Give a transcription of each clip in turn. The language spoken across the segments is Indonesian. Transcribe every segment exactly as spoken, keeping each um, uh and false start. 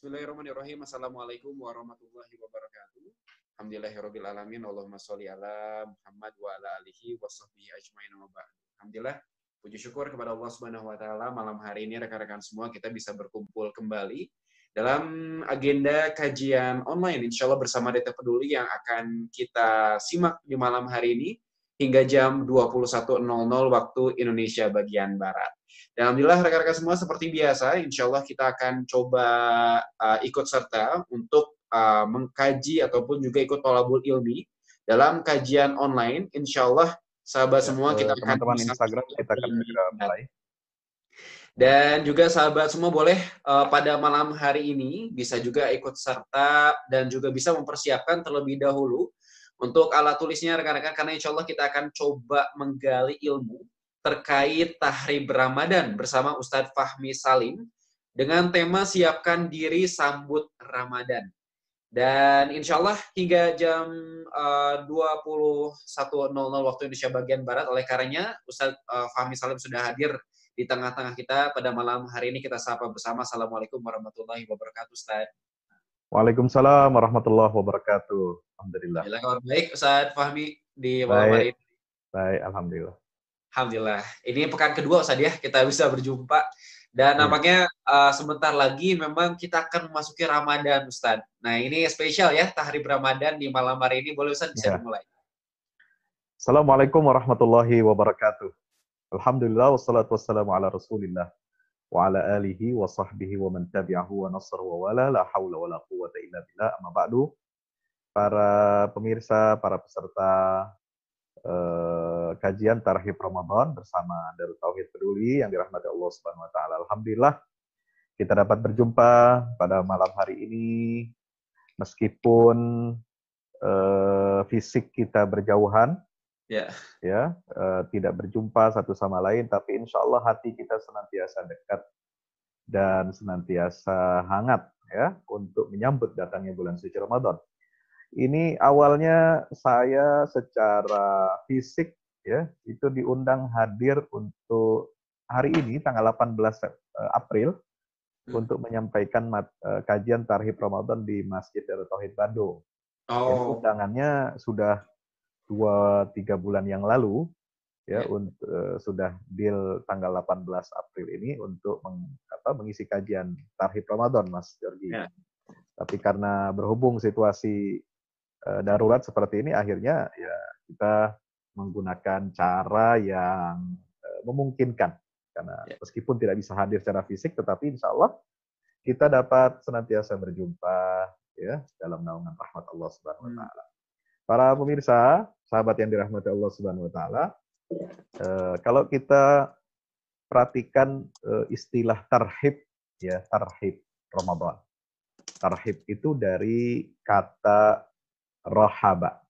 Bismillahirrahmanirrahim. Assalamualaikum warahmatullahi wabarakatuh. Alhamdulillahirabbil alamin. Allahumma sholli ala Muhammad wa ala alihi washabbihi ajmain wa ba'd. Alhamdulillah, puji syukur kepada Allah Subhanahu wa taala, malam hari ini rekan-rekan semua kita bisa berkumpul kembali dalam agenda kajian online insyaallah bersama D T Peduli yang akan kita simak di malam hari ini hingga jam dua puluh satu nol nol waktu Indonesia bagian Barat. Dan alhamdulillah rekan-rekan semua seperti biasa, insya Allah kita akan coba uh, ikut serta untuk uh, mengkaji ataupun juga ikut tolabul ilmi dalam kajian online. Insya Allah sahabat ya, semua kita akan teman-teman bisa Instagram kita akan segera mulai. Dan juga sahabat semua boleh uh, pada malam hari ini bisa juga ikut serta dan juga bisa mempersiapkan terlebih dahulu untuk alat tulisnya rekan-rekan, karena insya Allah kita akan coba menggali ilmu terkait Tahrib Ramadan bersama Ustadz Fahmi Salim dengan tema siapkan diri sambut Ramadan. Dan insya Allah hingga jam uh, dua puluh satu nol nol waktu Indonesia bagian Barat, oleh karenanya Ustadz uh, Fahmi Salim sudah hadir di tengah-tengah kita pada malam hari ini. Kita sapa bersama. Assalamualaikum warahmatullahi wabarakatuh, Ustadz. Waalaikumsalam warahmatullahi wabarakatuh. Alhamdulillah. Alhamdulillah, kabar baik Ustadz Fahmi di malam hari ini. Baik, alhamdulillah. Alhamdulillah. Ini pekan kedua Ustadz ya, kita bisa berjumpa. Dan nampaknya uh, sebentar lagi memang kita akan memasuki Ramadan Ustadz. Nah ini spesial ya, Tahrib Ramadan di malam hari ini. Boleh Ustadz bisa ya. dimulai. Assalamualaikum warahmatullahi wabarakatuh. Alhamdulillah wassalatu wassalamu ala rasulillah wa ala alihi wa sahbihi wa man tabi'ahu wa nasr wa wala la hawla wa la quwwata illa billah. Amma ba'du. Para pemirsa, para peserta Eh, kajian Tahrib Ramadan bersama Darut Tauhid Peduli yang dirahmati Allah Subhanahu wa taala. Alhamdulillah kita dapat berjumpa pada malam hari ini meskipun eh, fisik kita berjauhan. Yeah. Ya, eh, tidak berjumpa satu sama lain, tapi insya Allah hati kita senantiasa dekat dan senantiasa hangat ya untuk menyambut datangnya bulan suci Ramadan. Ini awalnya saya secara fisik ya itu diundang hadir untuk hari ini tanggal delapan belas April hmm. untuk menyampaikan mat, uh, kajian Tahrib Ramadan di Masjid Darut Tauhid Bandung. Oh. Yang undangannya sudah dua tiga bulan yang lalu ya, yeah. untuk uh, sudah deal tanggal delapan belas April ini untuk meng, apa, mengisi kajian Tahrib Ramadan, Mas Jorgi. Yeah. Tapi karena berhubung situasi darurat seperti ini, akhirnya ya kita menggunakan cara yang uh, memungkinkan karena ya. Meskipun tidak bisa hadir secara fisik, tetapi insya Allah kita dapat senantiasa berjumpa ya dalam naungan rahmat Allah Subhanahu Wa Taala. Hmm. Para pemirsa, sahabat yang dirahmati Allah Subhanahu Wa Taala, uh, kalau kita perhatikan uh, istilah tarhib ya, tarhib Ramadan. Tarhib itu dari kata rohaba.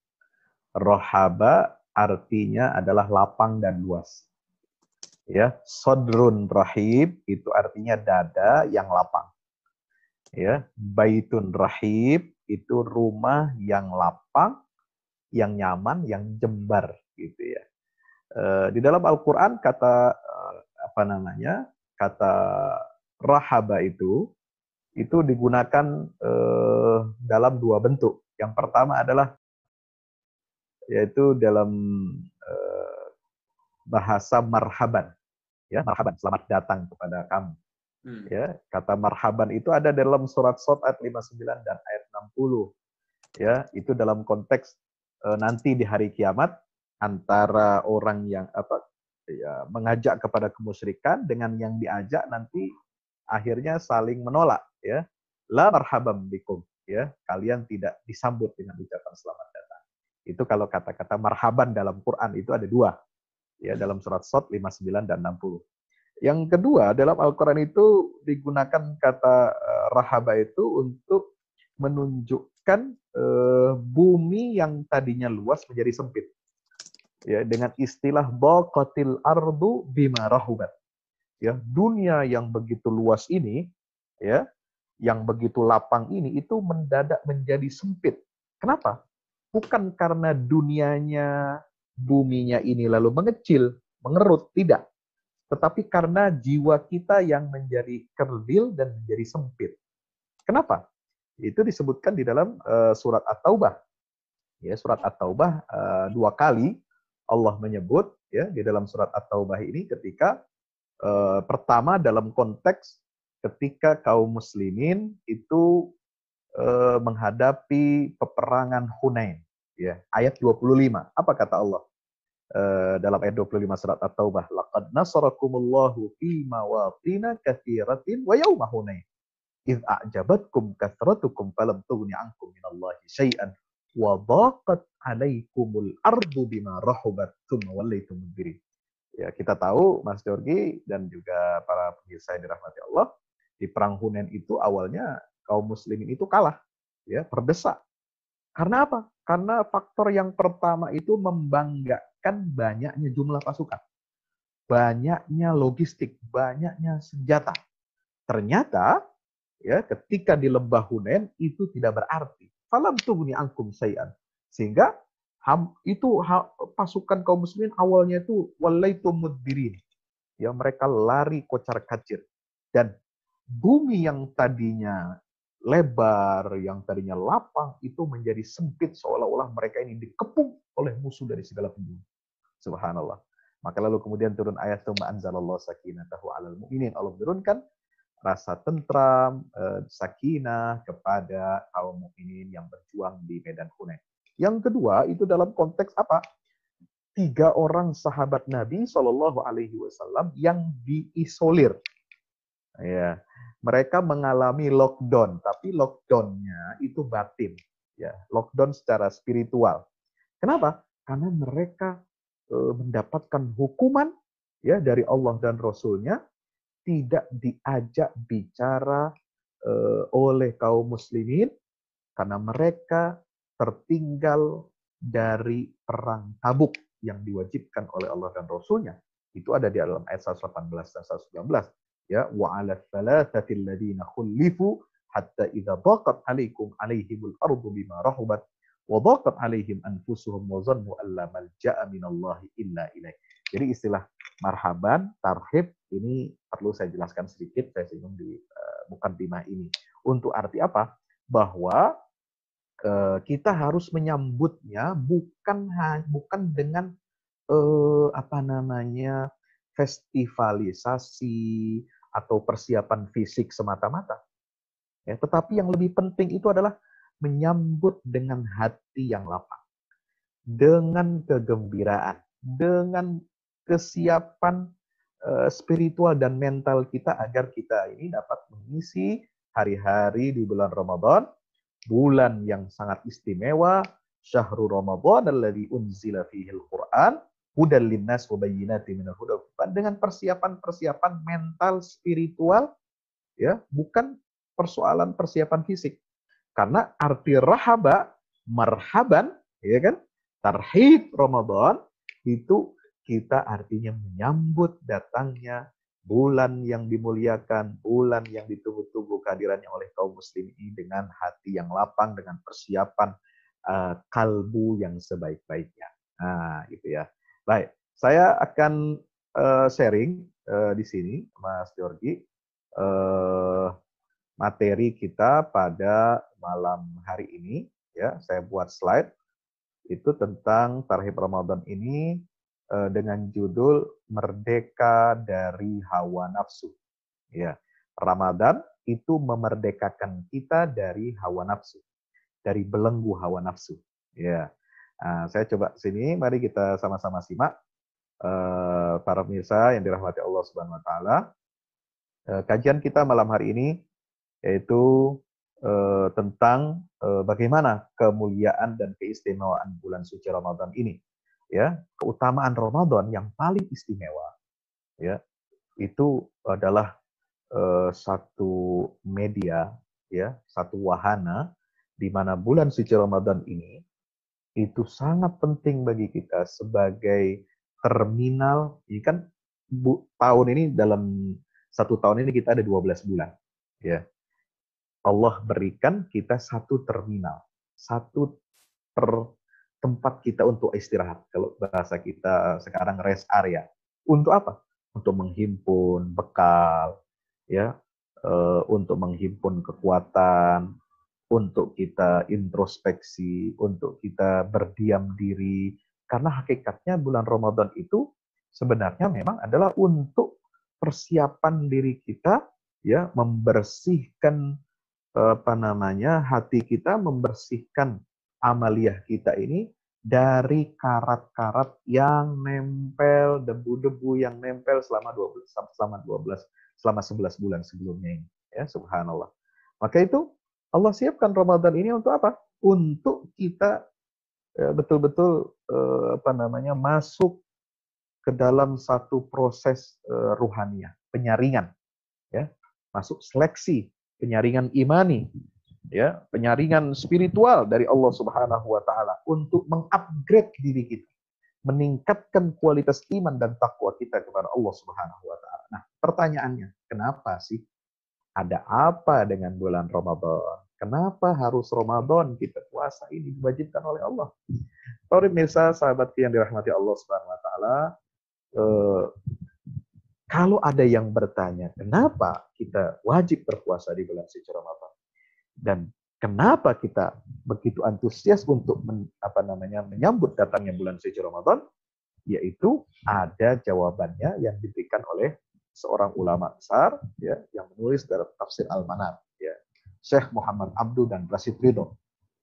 Rohaba artinya adalah lapang dan luas. Ya, sodrun rahib itu artinya dada yang lapang. Ya, baitun rahib itu rumah yang lapang, yang nyaman, yang jembar gitu ya. E, di dalam Al-Qur'an kata apa namanya? Kata rahaba itu itu digunakan e, dalam dua bentuk. Yang pertama adalah yaitu dalam uh, bahasa marhaban, ya marhaban, selamat datang kepada kamu. Hmm. Ya, kata marhaban itu ada dalam surat Shad ayat lima puluh sembilan dan ayat enam puluh. Ya, itu dalam konteks uh, nanti di hari kiamat antara orang yang apa ya mengajak kepada kemusyrikan dengan yang diajak nanti akhirnya saling menolak ya. La marhaban bikum. Ya, kalian tidak disambut dengan ucapan selamat datang. Itu kalau kata-kata marhaban dalam Quran itu ada dua. Ya, dalam surat Shad lima puluh sembilan dan enam puluh. Yang kedua, dalam Al-Qur'an itu digunakan kata uh, rahaba itu untuk menunjukkan uh, bumi yang tadinya luas menjadi sempit. Ya, dengan istilah baqatil ardu bima rahubat. Ya, dunia yang begitu luas ini ya yang begitu lapang ini itu mendadak menjadi sempit. Kenapa? Bukan karena dunianya, buminya ini lalu mengecil, mengerut, tidak. Tetapi karena jiwa kita yang menjadi kerdil dan menjadi sempit. Kenapa? Itu disebutkan di dalam uh, surat At-Taubah. Ya, surat At-Taubah uh, dua kali Allah menyebut ya di dalam surat At-Taubah ini ketika uh, pertama dalam konteks ketika kaum muslimin itu uh, menghadapi peperangan Hunain. Ya, ayat dua puluh lima. Apa kata Allah? Uh, dalam ayat dua puluh lima surat At-Taubah, laqad nasarakumullahu fi mawatina katsiratin wa yauma Hunain. Idh a'jabatkum kathratukum falam tughni ankum minallahi syai'an wa dhaqat 'alaikumul ardu bima rahubat tsumma wallaytum mudbirin. Ya, kita tahu Mas Jorgi dan juga para pemirsa yang dirahmati Allah, di perang Hunain itu awalnya kaum muslimin itu kalah, ya, terdesak. Karena apa? Karena faktor yang pertama itu membanggakan banyaknya jumlah pasukan, banyaknya logistik, banyaknya senjata. Ternyata ya ketika di lembah Hunain itu tidak berarti. Falam tughni ankum syai'an. Sehingga ham, itu ha, pasukan kaum muslimin awalnya itu walaitum mudbirin. Ya, mereka lari kocar-kacir. Dan bumi yang tadinya lebar, yang tadinya lapang, itu menjadi sempit seolah-olah mereka ini dikepung oleh musuh dari segala penjuru. Subhanallah. Maka lalu kemudian turun ayat tsumma anzalallahu sakinatahu 'alal mu'minin. Allah menurunkan rasa tentram, eh, sakinah kepada kaum mukminin yang berjuang di medan Hunain. Yang kedua itu dalam konteks apa? Tiga orang sahabat Nabi Shallallahu Alaihi Wasallam yang diisolir. Ya, mereka mengalami lockdown, tapi lockdownnya itu batin, ya, lockdown secara spiritual. Kenapa? Karena mereka eh, mendapatkan hukuman ya dari Allah dan Rasulnya, tidak diajak bicara uh, oleh kaum muslimin karena mereka tertinggal dari perang Tabuk yang diwajibkan oleh Allah dan Rasulnya. Itu ada di dalam ayat seratus delapan belas dan seratus sembilan belas. Ya, wa 'ala tsalatsatil ladzina khulifu hatta idza daqat 'alaikum 'alaihimul ardu bima rahubat wa daqat 'alaihim anfusuhum wa dhannu alla malja'a minallahi illa ilaih. Jadi istilah marhaban, tarhib ini perlu saya jelaskan sedikit, saya singgung di uh, mukaddimah ini. Untuk arti apa? Bahwa uh, kita harus menyambutnya bukan bukan dengan uh, apa namanya festivalisasi atau persiapan fisik semata-mata. Ya, tetapi yang lebih penting itu adalah menyambut dengan hati yang lapang, dengan kegembiraan, dengan kesiapan uh, spiritual dan mental kita agar kita ini dapat mengisi hari-hari di bulan Ramadan, bulan yang sangat istimewa, syahrul Ramadan alladzi unzila fihil Qur'an hudal linnas wa bayyinatin minal huda, dengan persiapan-persiapan mental spiritual, ya, bukan persoalan persiapan fisik. Karena arti rahaba, marhaban, ya kan? Tarhib Ramadan itu kita artinya menyambut datangnya bulan yang dimuliakan, bulan yang ditunggu-tunggu kehadirannya oleh kaum muslim ini dengan hati yang lapang, dengan persiapan uh, kalbu yang sebaik-baiknya. Nah, gitu ya. Baik, saya akan uh, sharing uh, di sini, Mas Jorgi, uh, materi kita pada malam hari ini. Ya, saya buat slide itu tentang Tarhib Ramadan ini dengan judul Merdeka dari Hawa Nafsu. Ya, Ramadan itu memerdekakan kita dari hawa nafsu, dari belenggu hawa nafsu. Ya, nah, saya coba sini, mari kita sama-sama simak uh, para pemirsa yang dirahmati Allah Subhanahu Wa Taala. Uh, kajian kita malam hari ini yaitu uh, tentang uh, bagaimana kemuliaan dan keistimewaan bulan suci Ramadan ini. Ya, keutamaan Ramadan yang paling istimewa, ya, itu adalah uh, satu media, ya, satu wahana di mana bulan suci Ramadan ini itu sangat penting bagi kita sebagai terminal. Ini kan bu, tahun ini dalam satu tahun ini kita ada dua belas bulan, ya. Allah berikan kita satu terminal, satu ter tempat kita untuk istirahat. Kalau bahasa kita sekarang rest area. Untuk apa? Untuk menghimpun bekal, ya, uh, untuk menghimpun kekuatan, untuk kita introspeksi, untuk kita berdiam diri. Karena hakikatnya bulan Ramadan itu sebenarnya memang adalah untuk persiapan diri kita, ya, membersihkan apa namanya hati kita, membersihkan amaliyah kita ini dari karat-karat yang nempel, debu-debu yang nempel selama dua belas selama dua belas selama sebelas bulan sebelumnya ini, ya, subhanallah. Maka itu Allah siapkan Ramadan ini untuk apa? Untuk kita ya, betul-betul eh, apa namanya masuk ke dalam satu proses eh, ruhaniyah, penyaringan, ya, masuk seleksi, penyaringan imani, ya, penyaringan spiritual dari Allah Subhanahu wa taala untuk mengupgrade diri kita, meningkatkan kualitas iman dan takwa kita kepada Allah Subhanahu wa taala. Nah, pertanyaannya, kenapa sih? Ada apa dengan bulan Ramadan? Kenapa harus Ramadan kita puasa ini diwajibkan oleh Allah? Para pemirsa, sahabat yang dirahmati Allah Subhanahu wa taala, eh, kalau ada yang bertanya, kenapa kita wajib berpuasa di bulan suci Ramadan? Dan kenapa kita begitu antusias untuk men, apa namanya menyambut datangnya bulan suci Ramadan? Yaitu ada jawabannya yang diberikan oleh seorang ulama besar, ya, yang menulis dalam tafsir Al-Manar, ya, Syekh Muhammad Abdu dan Rashid Ridho.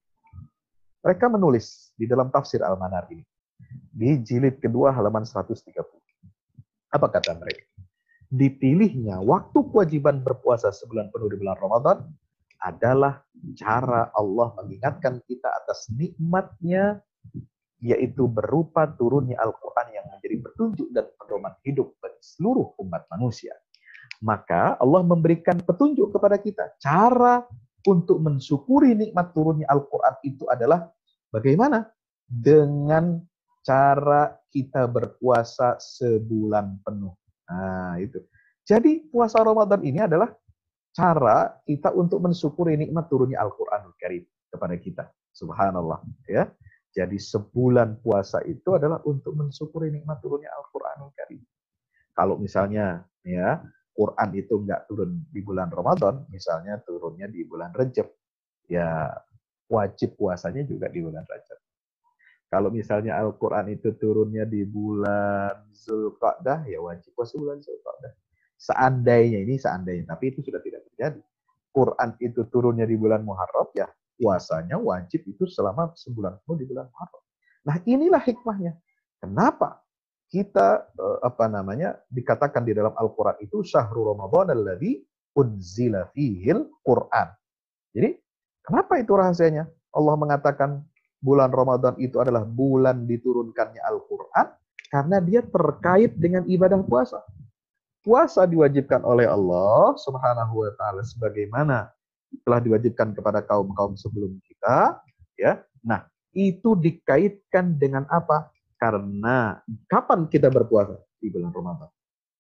Mereka menulis di dalam tafsir Al-Manar ini di jilid kedua halaman seratus tiga puluh. Apa kata mereka? Dipilihnya waktu kewajiban berpuasa sebulan penuh di bulan Ramadan adalah cara Allah mengingatkan kita atas nikmatnya, yaitu berupa turunnya Al-Quran yang menjadi petunjuk dan pedoman hidup bagi seluruh umat manusia. Maka Allah memberikan petunjuk kepada kita. Cara untuk mensyukuri nikmat turunnya Al-Quran itu adalah bagaimana? Dengan cara kita berpuasa sebulan penuh. Nah, itu. Jadi puasa Ramadan ini adalah cara kita untuk mensyukuri nikmat turunnya Al-Quranul Karim kepada kita. Subhanallah, ya. Jadi sebulan puasa itu adalah untuk mensyukuri nikmat turunnya Al-Quranul Karim. Kalau misalnya ya Quran itu nggak turun di bulan Ramadan, misalnya turunnya di bulan Rajab, ya wajib puasanya juga di bulan Rajab. Kalau misalnya Al-Quran itu turunnya di bulan Zulqa'dah, ya wajib puasa bulan Zulqa'dah. Seandainya ini seandainya, tapi itu sudah tidak terjadi. Quran itu turunnya di bulan Muharram, ya puasanya wajib itu selama sebulan penuh di bulan Muharram. Nah, inilah hikmahnya. Kenapa kita apa namanya dikatakan di dalam Al-Qur'an itu syahrul Ramadan alladzi unzila fihil Qur'an. Jadi, kenapa itu rahasianya? Allah mengatakan bulan Ramadan itu adalah bulan diturunkannya Al-Qur'an karena dia terkait dengan ibadah puasa. Puasa diwajibkan oleh Allah Subhanahu wa taala sebagaimana telah diwajibkan kepada kaum-kaum sebelum kita, ya. Nah, itu dikaitkan dengan apa? Karena kapan kita berpuasa? Di bulan Ramadan.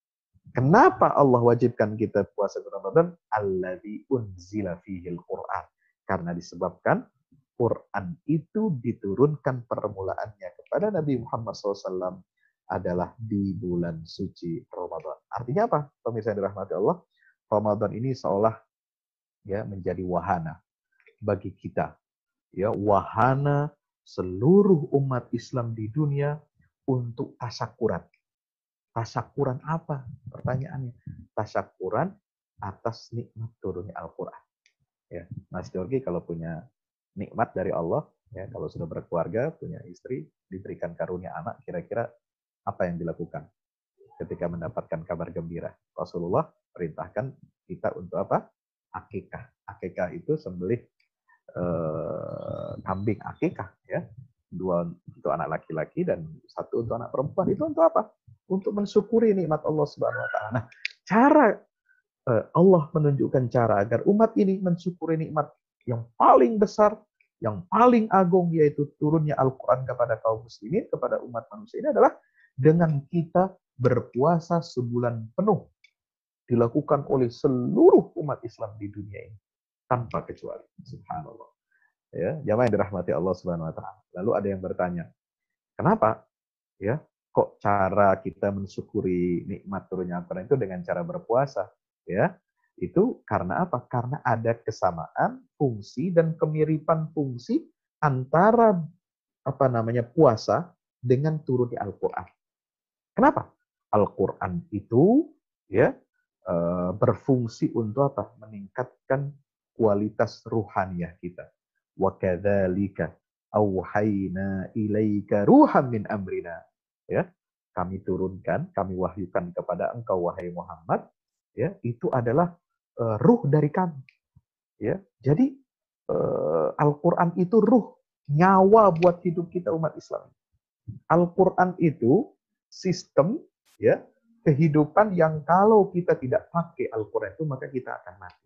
Kenapa Allah wajibkan kita puasa di Ramadan? Alladzi unzila fihil Qur'an. Karena disebabkan Quran itu diturunkan permulaannya kepada Nabi Muhammad shallallahu alaihi wasallam adalah di bulan suci Ramadan. Artinya apa? Pemirsa yang dirahmati Allah, Ramadan ini seolah ya menjadi wahana bagi kita, ya, wahana seluruh umat Islam di dunia untuk tasyakuran. Tasyakuran apa? Pertanyaannya. Tasyakuran atas nikmat turunnya Al-Quran. Ya, Mas Georgi kalau punya nikmat dari Allah, ya, kalau sudah berkeluarga, punya istri, diberikan karunia anak, kira-kira apa yang dilakukan ketika mendapatkan kabar gembira? Rasulullah perintahkan kita untuk apa? Akikah. Akikah itu sembelih eh, kambing akikah, ya, dua untuk anak laki-laki dan satu untuk anak perempuan. Itu untuk apa? Untuk mensyukuri nikmat Allah Subhanahu Wa Taala. Nah, cara eh, Allah menunjukkan cara agar umat ini mensyukuri nikmat yang paling besar, yang paling agung, yaitu turunnya Al-Quran kepada kaum muslimin, kepada umat manusia ini adalah dengan kita berpuasa sebulan penuh. Dilakukan oleh seluruh umat Islam di dunia ini tanpa kecuali. Subhanallah. Ya, jamaah yang dirahmati Allah Subhanahu wa taala. Lalu ada yang bertanya, kenapa ya kok cara kita mensyukuri nikmat turunnya Al-Qur'an itu dengan cara berpuasa, ya? Itu karena apa? Karena ada kesamaan fungsi dan kemiripan fungsi antara apa namanya puasa dengan turunnya Al-Qur'an. Kenapa? Al-Qur'an itu ya eh, berfungsi untuk apa? Meningkatkan kualitas ruhaniyah kita. Wa kadzalika auhayna ilaika ruham min amrina. Ya, kami turunkan, kami wahyukan kepada engkau wahai Muhammad, ya, itu adalah uh, ruh dari kami, ya. Jadi uh, Al-Qur'an itu ruh, nyawa buat hidup kita umat Islam. Al-Qur'an itu sistem, ya, kehidupan yang kalau kita tidak pakai Al-Qur'an itu maka kita akan mati.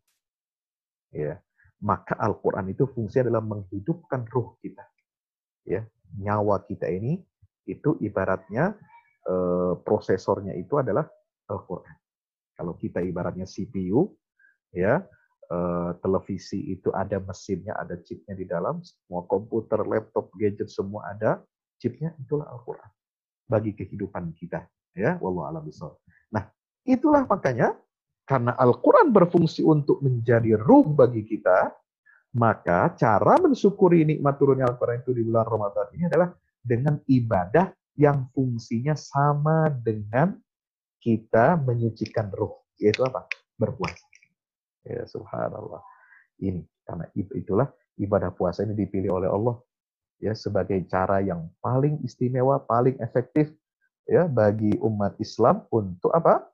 Ya. Maka Al-Qur'an itu fungsinya adalah menghidupkan ruh kita. Ya, nyawa kita ini itu ibaratnya eh, prosesornya itu adalah Al-Qur'an. Kalau kita ibaratnya C P U, ya, eh, televisi itu ada mesinnya, ada chipnya di dalam, semua komputer, laptop, gadget semua ada chipnya, itulah Al-Qur'an bagi kehidupan kita, ya, wallahu a'lam bishawab. Nah, itulah makanya karena Al-Qur'an berfungsi untuk menjadi ruh bagi kita, maka cara mensyukuri nikmat turunnya Al-Qur'an itu di bulan Ramadan ini adalah dengan ibadah yang fungsinya sama dengan kita menyucikan ruh, yaitu apa? Berpuasa. Ya, subhanallah. Ini karena itulah ibadah puasa ini dipilih oleh Allah ya sebagai cara yang paling istimewa, paling efektif ya bagi umat Islam untuk apa?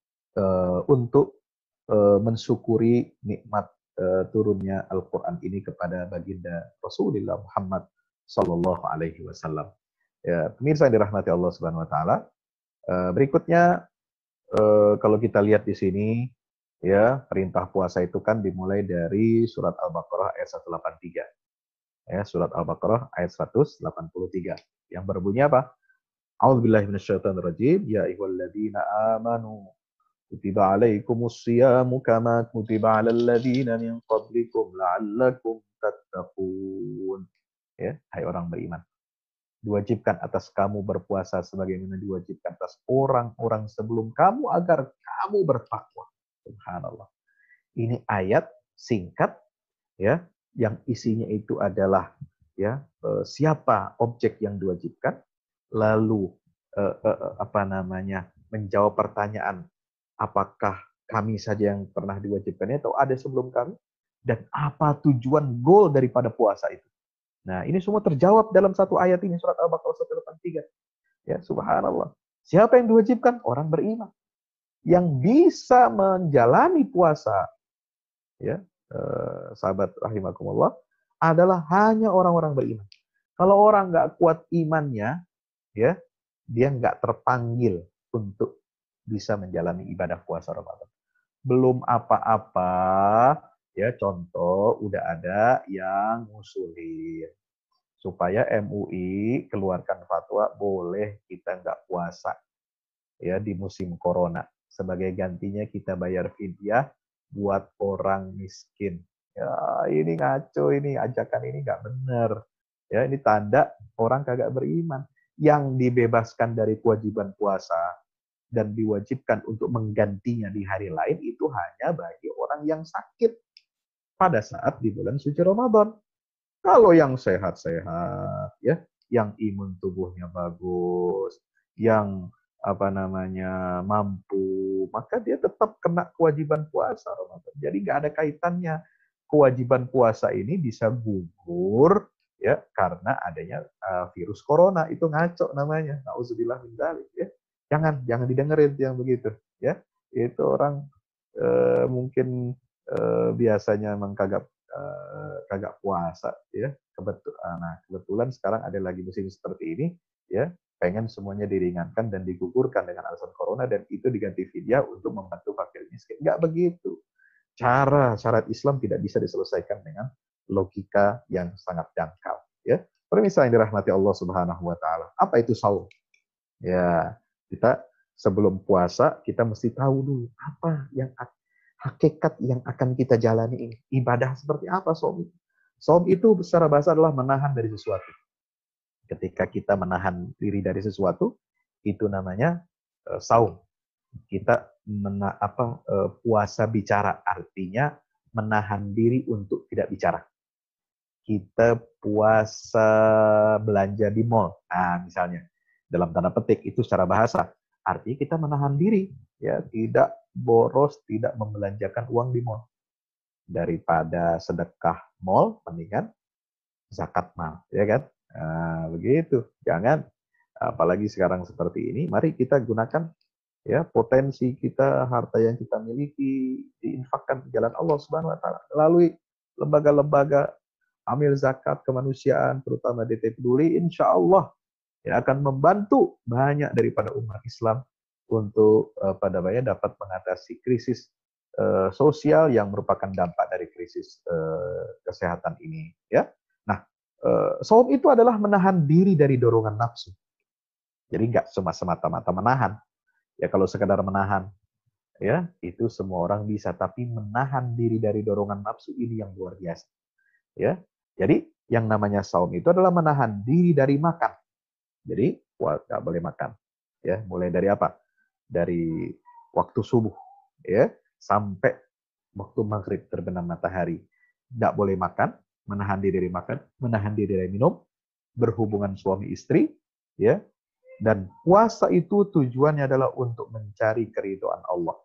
Uh, untuk uh, mensyukuri nikmat uh, turunnya Al-Qur'an ini kepada baginda Rasulullah Muhammad sallallahu alaihi wasallam. Ya, pemirsa yang dirahmati Allah Subhanahu wa taala, uh, berikutnya uh, kalau kita lihat di sini ya, perintah puasa itu kan dimulai dari surat Al-Baqarah ayat seratus delapan puluh tiga. Ya, surat Al-Baqarah ayat seratus delapan puluh tiga. Yang berbunyi apa? A'udzubillahi minasyaitonirrajim. Ya ayyuhalladzina amanu kutiba alaikumus syiyamu kama kutiba 'alal ladzina min qablikum la'allakum tattaqun. Ya, hai orang beriman. Diwajibkan atas kamu berpuasa sebagaimana diwajibkan atas orang-orang sebelum kamu agar kamu bertakwa. Subhanallah. Ini ayat singkat ya yang isinya itu adalah ya siapa objek yang diwajibkan, lalu eh, eh, apa namanya menjawab pertanyaan apakah kami saja yang pernah diwajibkannya atau ada sebelum kami, dan apa tujuan goal daripada puasa itu. Nah, ini semua terjawab dalam satu ayat ini, surat Al-Baqarah seratus delapan puluh tiga. Ya, subhanallah. Siapa yang diwajibkan? Orang beriman. Yang bisa menjalani puasa, ya, eh, sahabat rahimakumullah, adalah hanya orang-orang beriman. Kalau orang nggak kuat imannya, ya, dia nggak terpanggil untuk bisa menjalani ibadah puasa Ramadan. Belum apa-apa, ya, contoh udah ada yang ngusulin supaya M U I keluarkan fatwa boleh kita nggak puasa ya di musim corona. Sebagai gantinya kita bayar fidyah buat orang miskin. Ya, ini ngaco, ini ajakan ini nggak benar. Ya, ini tanda orang kagak beriman. Yang dibebaskan dari kewajiban puasa dan diwajibkan untuk menggantinya di hari lain itu hanya bagi orang yang sakit pada saat di bulan suci Ramadan. Kalau yang sehat-sehat, ya, yang imun tubuhnya bagus, yang apa namanya mampu, maka dia tetap kena kewajiban puasa Ramadan. Jadi nggak ada kaitannya kewajiban puasa ini bisa gugur ya karena adanya uh, virus corona. Itu ngaco namanya. Nauzubillah min dzalik ya. Jangan jangan didengerin yang begitu ya. Itu orang uh, mungkin uh, biasanya emang kagak uh, kagak puasa ya. Kebetulan nah, kebetulan sekarang ada lagi musim seperti ini ya. Pengen semuanya diringankan dan digugurkan dengan alasan corona dan itu diganti fidyah untuk membantu fakir miskin. Nggak begitu. Cara syarat Islam tidak bisa diselesaikan dengan logika yang sangat dangkal. Ya, pemirsa yang dirahmati Allah Subhanahu Wa Taala. Apa itu saum? Ya, kita sebelum puasa kita mesti tahu dulu apa yang hakikat yang akan kita jalani ini. Ibadah seperti apa saum? Saum itu secara bahasa adalah menahan dari sesuatu. Ketika kita menahan diri dari sesuatu, itu namanya uh, saum. Kita mena, apa, uh, puasa bicara, artinya menahan diri untuk tidak bicara. Kita puasa belanja di mall, nah misalnya, dalam tanda petik itu secara bahasa, artinya kita menahan diri, ya, tidak boros, tidak membelanjakan uang di mall. Daripada sedekah mall, mendingan zakat mal, ya kan? Nah, begitu. Jangan, apalagi sekarang seperti ini, mari kita gunakan ya potensi kita, harta yang kita miliki, diinfakkan di jalan Allah Subhanahu wa taala melalui lembaga-lembaga amil zakat kemanusiaan, terutama D T Peduli, insya Allah ya akan membantu banyak daripada umat Islam untuk uh, pada namanya dapat mengatasi krisis uh, sosial yang merupakan dampak dari krisis uh, kesehatan ini. Ya, nah, uh, saum itu adalah menahan diri dari dorongan nafsu. Jadi nggak cuma semata-mata menahan. Ya kalau sekedar menahan, ya itu semua orang bisa. Tapi menahan diri dari dorongan nafsu ini yang luar biasa. Ya, jadi yang namanya saum itu adalah menahan diri dari makan. Jadi nggak boleh makan. Ya, mulai dari apa? Dari waktu subuh, ya, sampai waktu maghrib terbenam matahari. Nggak boleh makan, menahan diri dari makan, menahan diri dari minum, berhubungan suami istri, ya. Dan puasa itu tujuannya adalah untuk mencari keridhaan Allah.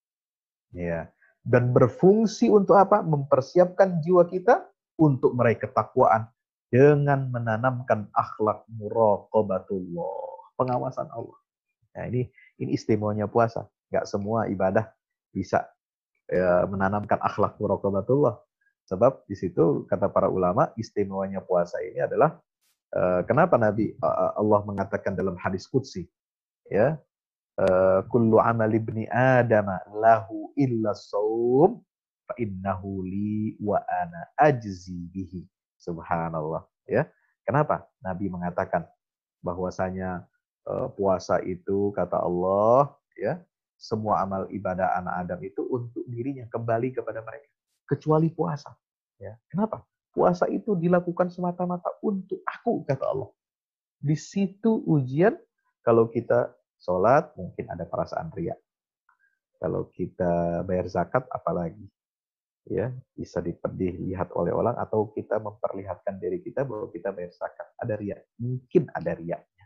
Ya. Dan berfungsi untuk apa? Mempersiapkan jiwa kita untuk meraih ketakwaan dengan menanamkan akhlak muraqabatullah, pengawasan Allah. Nah, ini ini istimewanya puasa. Nggak semua ibadah bisa ya, menanamkan akhlak muraqabatullah. Sebab di situ kata para ulama, istimewanya puasa ini adalah uh, kenapa Nabi uh, Allah mengatakan dalam hadis qudsi, ya, uh, kullu amal ibni adam lahu illa shaum fa innahu li wa ana ajzi bihi. Subhanallah, ya. Kenapa Nabi mengatakan bahwasanya uh, puasa itu kata Allah, ya, semua amal ibadah anak Adam itu untuk dirinya, kembali kepada mereka, kecuali puasa. Ya, kenapa? Puasa itu dilakukan semata-mata untuk aku, kata Allah. Di situ ujian. Kalau kita sholat mungkin ada perasaan riya. Kalau kita bayar zakat apalagi, ya bisa dilihat oleh orang, atau kita memperlihatkan diri kita bahwa kita bayar zakat, ada riya, mungkin ada riyanya.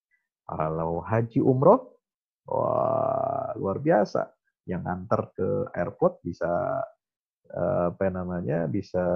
Kalau haji umroh, wah luar biasa, yang antar ke airport bisa apa namanya bisa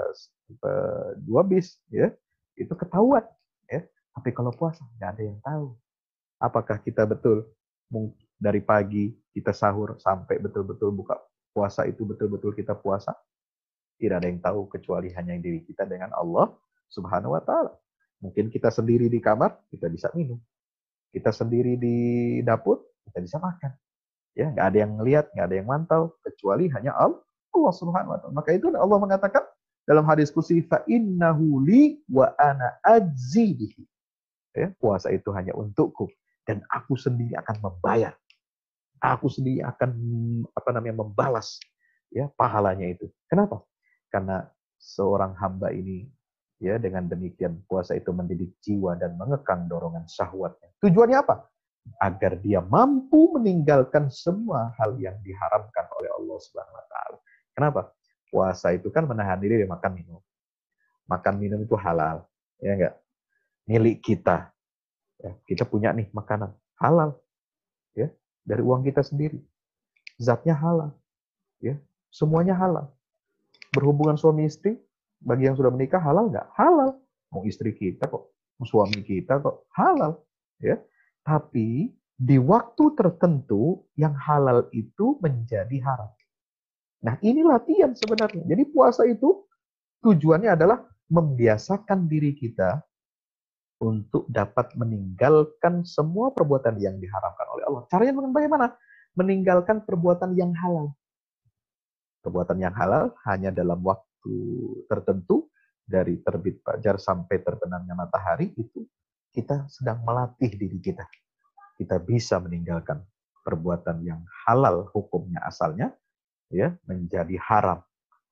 dua bis, ya itu ketahuan, ya. Tapi kalau puasa nggak ada yang tahu apakah kita betul dari pagi kita sahur sampai betul-betul buka puasa itu betul-betul kita puasa. Tidak ada yang tahu kecuali hanya diri kita dengan Allah Subhanahu wa taala. Mungkin kita sendiri di kamar, kita bisa minum. Kita sendiri di dapur, kita bisa makan. Ya, nggak ada yang melihat, nggak ada yang mantau kecuali hanya Allah Subhanahu wa taala. Maka itu Allah mengatakan dalam hadis qudsi, fa innahu li wa ana ajzi bihi. Ya, puasa itu hanya untukku dan aku sendiri akan membayar. Aku sendiri akan apa namanya membalas ya pahalanya itu. Kenapa? Karena seorang hamba ini ya dengan demikian puasa itu mendidik jiwa dan mengekang dorongan syahwatnya. Tujuannya apa? Agar dia mampu meninggalkan semua hal yang diharamkan oleh Allah Subhanahu wa taala. Kenapa? Puasa itu kan menahan diri dari makan minum. Makan minum itu halal, ya enggak? Milik kita. Ya, kita punya nih makanan halal, ya, dari uang kita sendiri. Zatnya halal, ya, semuanya halal. Berhubungan suami istri, bagi yang sudah menikah halal nggak? Halal. Mau istri kita kok, mau suami kita kok, halal, ya. Tapi di waktu tertentu yang halal itu menjadi haram. Nah, ini latihan sebenarnya. Jadi puasa itu tujuannya adalah membiasakan diri kita untuk dapat meninggalkan semua perbuatan yang diharamkan oleh Allah. Caranya bagaimana? Meninggalkan perbuatan yang halal. Perbuatan yang halal hanya dalam waktu tertentu, dari terbit fajar sampai terbenamnya matahari, itu kita sedang melatih diri kita. Kita bisa meninggalkan perbuatan yang halal hukumnya asalnya, ya, menjadi haram.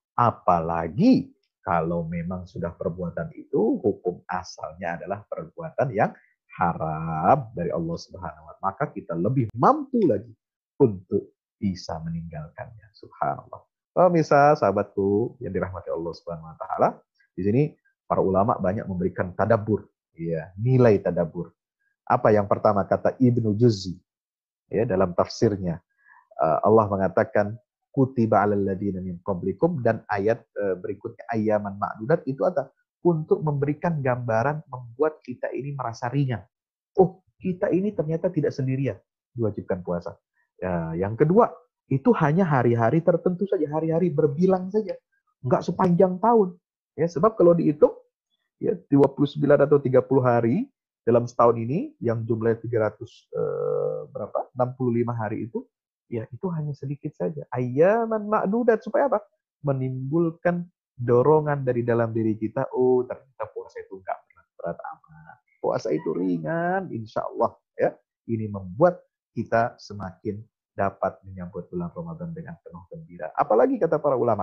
Apalagi kalau memang sudah perbuatan itu hukum asalnya adalah perbuatan yang haram dari Allah Subhanahu wa taala, maka kita lebih mampu lagi untuk bisa meninggalkannya. Subhanallah. Pemirsa, sahabatku yang dirahmati Allah Subhanahu wa taala, di sini para ulama banyak memberikan tadabbur, ya, nilai tadabbur. Apa yang pertama kata Ibnu Juzzi, ya, dalam tafsirnya, Allah mengatakan kutiba 'alal ladzina min qablikum, dan ayat berikutnya ayyaman ma'dudat, itu ada untuk memberikan gambaran membuat kita ini merasa ringan. Oh, kita ini ternyata tidak sendirian diwajibkan puasa. Ya, yang kedua, itu hanya hari-hari tertentu saja, hari-hari berbilang saja, enggak sepanjang tahun. Ya, sebab kalau dihitung, ya, dua puluh sembilan atau tiga puluh hari dalam setahun ini, yang jumlahnya tiga ratus eh, berapa? enam puluh lima hari itu, ya itu hanya sedikit saja. Ayyaman ma'dudat, supaya apa? Menimbulkan dorongan dari dalam diri kita, oh ternyata puasa itu enggak berat-berat amat. Puasa itu ringan, insya Allah. Ya, ini membuat kita semakin dapat menyambut bulan Ramadan dengan penuh gembira. Apalagi kata para ulama,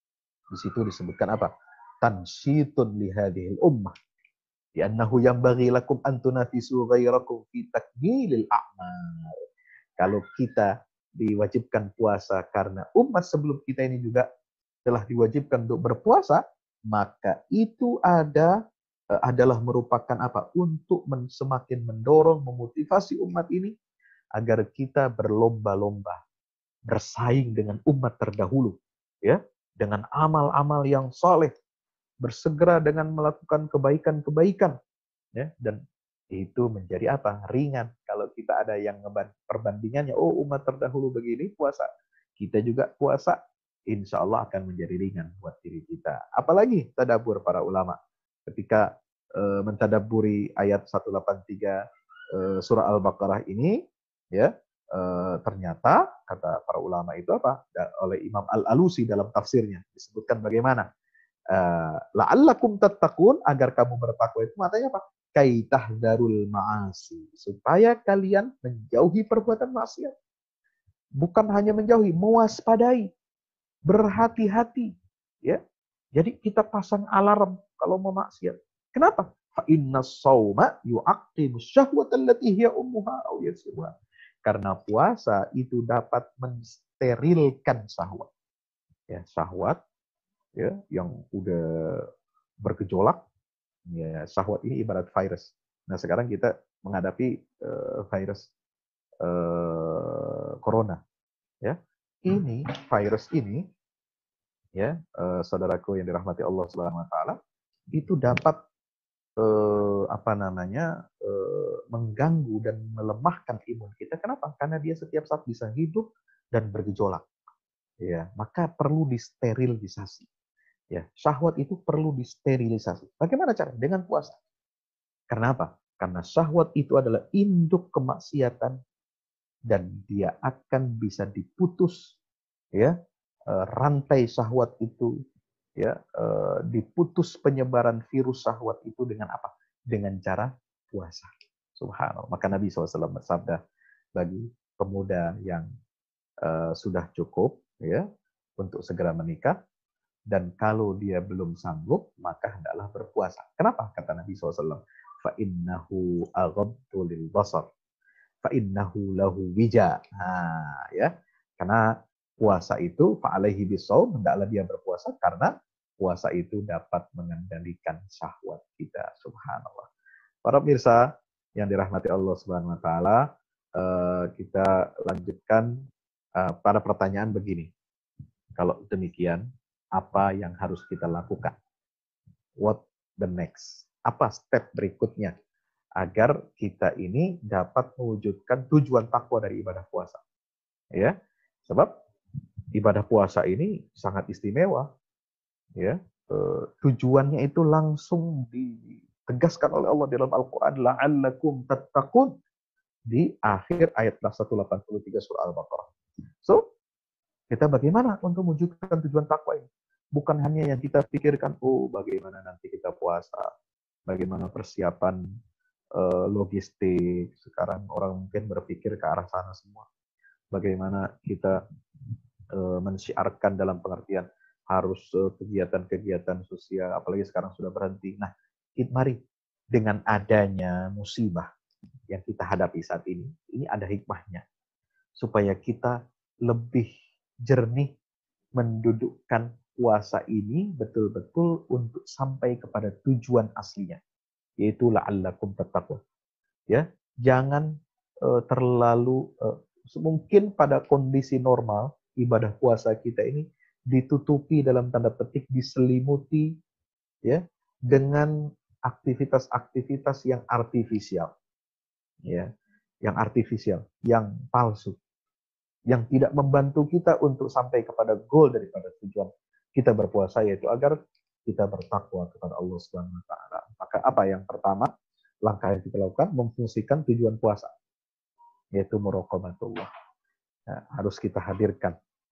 di situ disebutkan apa? Tansyitun lihadihil ummah. Li'annahu yanbaghi lakum an tunafisu ghairakum fi takmilil a'mal. Kalau kita diwajibkan puasa karena umat sebelum kita ini juga telah diwajibkan untuk berpuasa, maka itu ada adalah merupakan apa? Untuk men, semakin mendorong, memotivasi umat ini agar kita berlomba-lomba, bersaing dengan umat terdahulu, ya, dengan amal-amal yang saleh, bersegera dengan melakukan kebaikan-kebaikan, ya, dan itu menjadi apa? Ringan. Kalau kita ada yang perbandingannya, oh umat terdahulu begini puasa, kita juga puasa, insya Allah akan menjadi ringan buat diri kita. Apalagi tadabbur para ulama ketika e, mentadabburi ayat seratus delapan puluh tiga e, surah Al-Baqarah ini, ya, e, ternyata kata para ulama itu apa? Oleh Imam Al-Alusi dalam tafsirnya disebutkan bagaimana? Uh, la'allakum tattaqun, agar kamu bertakwa itu matanya apa? Kaitahdarul ma'asi, supaya kalian menjauhi perbuatan maksiat. Bukan hanya menjauhi, mewaspadai, berhati-hati, ya. Jadi kita pasang alarm kalau mau maksiat. Kenapa? Fa innas shauma yu'aqimu syahwata allati hiya ummuha aw yasibuha. Karena puasa itu dapat mensterilkan syahwat. Ya, syahwat, ya, yang udah bergejolak, ya, syahwat ini ibarat virus. Nah, sekarang kita menghadapi uh, virus uh, corona, ya. Ini virus ini, ya, uh, saudaraku yang dirahmati Allah Subhanahu wa taala, itu dapat uh, apa namanya? Uh, mengganggu dan melemahkan imun kita. Kenapa? Karena dia setiap saat bisa hidup dan bergejolak. Ya, maka perlu disterilisasi. Ya, syahwat itu perlu disterilisasi. Bagaimana cara? Dengan puasa. Karena apa? Karena syahwat itu adalah induk kemaksiatan dan dia akan bisa diputus, ya, rantai syahwat itu, ya, diputus penyebaran virus syahwat itu dengan apa? Dengan cara puasa. Subhanallah. Maka Nabi shallallahu alaihi wasallam bersabda, bagi pemuda yang uh, sudah cukup, ya, untuk segera menikah, dan kalau dia belum sanggup, maka hendaklah berpuasa. Kenapa? Kata Nabi shallallahu alaihi wasallam, فَإِنَّهُ أَغَضُّ لِلْبَصَرِ فَإِنَّهُ لَهُ وِجَاء. Nah, ya. Karena puasa itu, فَعَلَيْهِ بِالصَّوْمِ, hendaklah dia berpuasa, karena puasa itu dapat mengendalikan syahwat kita. Subhanallah. Para pemirsa yang dirahmati Allah Subhanahu wa taala, kita lanjutkan pada pertanyaan begini. Kalau demikian, apa yang harus kita lakukan? What the next? Apa step berikutnya agar kita ini dapat mewujudkan tujuan takwa dari ibadah puasa? Ya, sebab ibadah puasa ini sangat istimewa. Ya, tujuannya itu langsung ditegaskan oleh Allah dalam Al-Quran, la'allakum tattaqun, di akhir ayat seratus delapan puluh tiga surah Al-Baqarah. So, kita bagaimana untuk mewujudkan tujuan takwa ini? Bukan hanya yang kita pikirkan, oh bagaimana nanti kita puasa, bagaimana persiapan uh, logistik. Sekarang orang mungkin berpikir ke arah sana semua. Bagaimana kita uh, mensiarkan dalam pengertian harus uh, kegiatan-kegiatan sosial, apalagi sekarang sudah berhenti. Nah, mari dengan adanya musibah yang kita hadapi saat ini, ini ada hikmahnya. Supaya kita lebih jernih mendudukkan puasa ini betul-betul untuk sampai kepada tujuan aslinya, yaitu la'allakum tattaqun. Ya, jangan uh, terlalu uh, mungkin pada kondisi normal ibadah puasa kita ini ditutupi dalam tanda petik, diselimuti ya dengan aktivitas-aktivitas yang artifisial, ya, yang artifisial, yang palsu, yang tidak membantu kita untuk sampai kepada goal daripada tujuan kita berpuasa, yaitu agar kita bertakwa kepada Allah Subhanahu wa taala. Maka apa yang pertama langkah yang kita lakukan, memfungsikan tujuan puasa, yaitu muraqabatullah. Nah, harus kita hadirkan,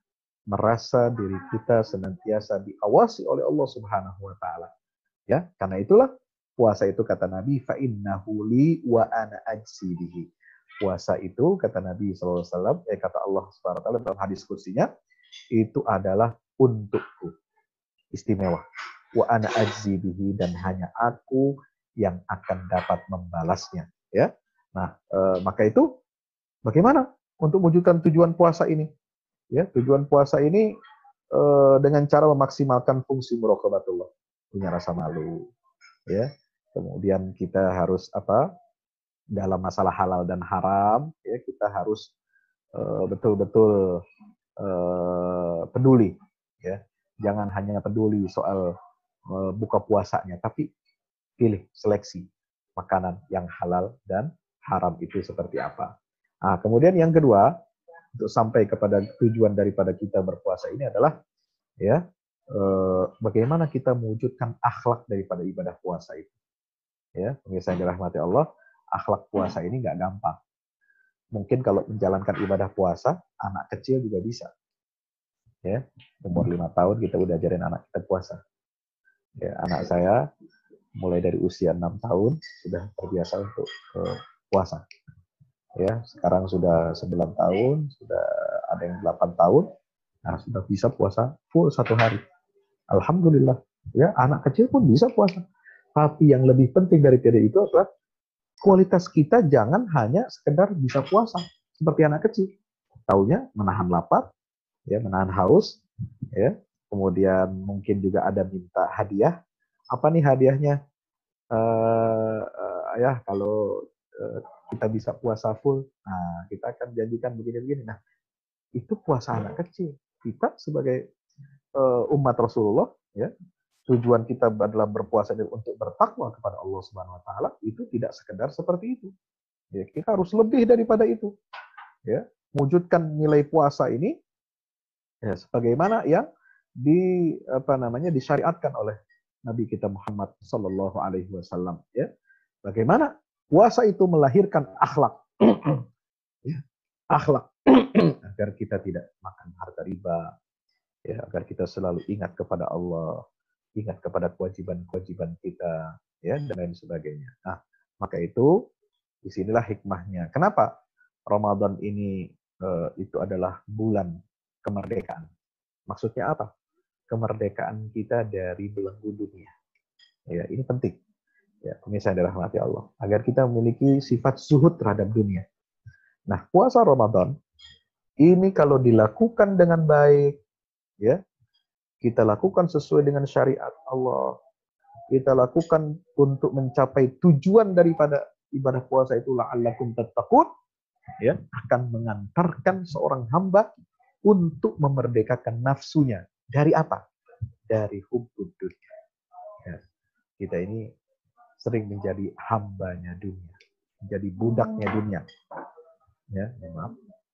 merasa diri kita senantiasa diawasi oleh Allah Subhanahu wa taala. Ya, karena itulah puasa itu kata Nabi, fa innahu li wa ana ajzi bihi. Puasa itu kata Nabi sallallahu alaihi wasallam, eh kata Allah Subhanahu wa taala dalam hadis kursinya, itu adalah untukku, istimewa. Wa ana ajzi bihi, dan hanya aku yang akan dapat membalasnya, ya. Nah, e, maka itu bagaimana untuk mewujudkan tujuan puasa ini? Ya, tujuan puasa ini e, dengan cara memaksimalkan fungsi muraqabatullah, punya rasa malu, ya. Kemudian kita harus apa? Dalam masalah halal dan haram, ya, kita harus e, betul-betul e, peduli, ya. Jangan hanya peduli soal e, buka puasanya, tapi pilih seleksi makanan yang halal dan haram itu seperti apa. Nah, kemudian yang kedua, untuk sampai kepada tujuan daripada kita berpuasa ini adalah ya eh, bagaimana kita mewujudkan akhlak daripada ibadah puasa itu. Ya, pemirsa yang dirahmati Allah, akhlak puasa ini nggak gampang. Mungkin kalau menjalankan ibadah puasa, anak kecil juga bisa. Ya, umur lima tahun kita udah ajarin anak kita puasa. Ya, anak saya mulai dari usia enam tahun sudah terbiasa untuk uh, puasa. Ya, sekarang sudah sembilan tahun, sudah ada yang delapan tahun, nah sudah bisa puasa full satu hari. Alhamdulillah. Ya, anak kecil pun bisa puasa. Tapi yang lebih penting daripada itu adalah kualitas kita jangan hanya sekedar bisa puasa seperti anak kecil. Taunya menahan lapar, ya, menahan haus, ya. Kemudian mungkin juga ada minta hadiah. Apa nih hadiahnya? Uh, uh, ya kalau uh, kita bisa puasa full, nah kita akan janjikan begini-begini. Nah, itu puasa anak kecil. Kita sebagai uh, umat Rasulullah, ya, tujuan kita adalah berpuasa untuk bertakwa kepada Allah Subhanahu Wa Taala. Itu tidak sekedar seperti itu. Ya, kita harus lebih daripada itu. Ya, wujudkan nilai puasa ini, ya, sebagaimana yang di apa namanya disyariatkan oleh Nabi kita Muhammad Sallallahu Alaihi Wasallam. Ya, bagaimana puasa itu melahirkan akhlak, ya, akhlak agar kita tidak makan harta riba, ya, agar kita selalu ingat kepada Allah, ingat kepada kewajiban-kewajiban kita, ya, dan lain sebagainya. Nah, maka itu disinilah hikmahnya. Kenapa Ramadan ini uh, itu adalah bulan kemerdekaan? Maksudnya apa? Kemerdekaan kita dari belenggu dunia. Ya, ini penting. Ya, pemirsa yang dirahmati Allah, agar kita memiliki sifat zuhud terhadap dunia. Nah, puasa Ramadan ini kalau dilakukan dengan baik, ya, kita lakukan sesuai dengan syariat Allah, kita lakukan untuk mencapai tujuan daripada ibadah puasa itu la'allakum tattaqun, ya, akan mengantarkan seorang hamba untuk memerdekakan nafsunya. Dari apa? Dari hubbud dunia. Ya, kita ini sering menjadi hambanya dunia, menjadi budaknya dunia. Ya, maaf.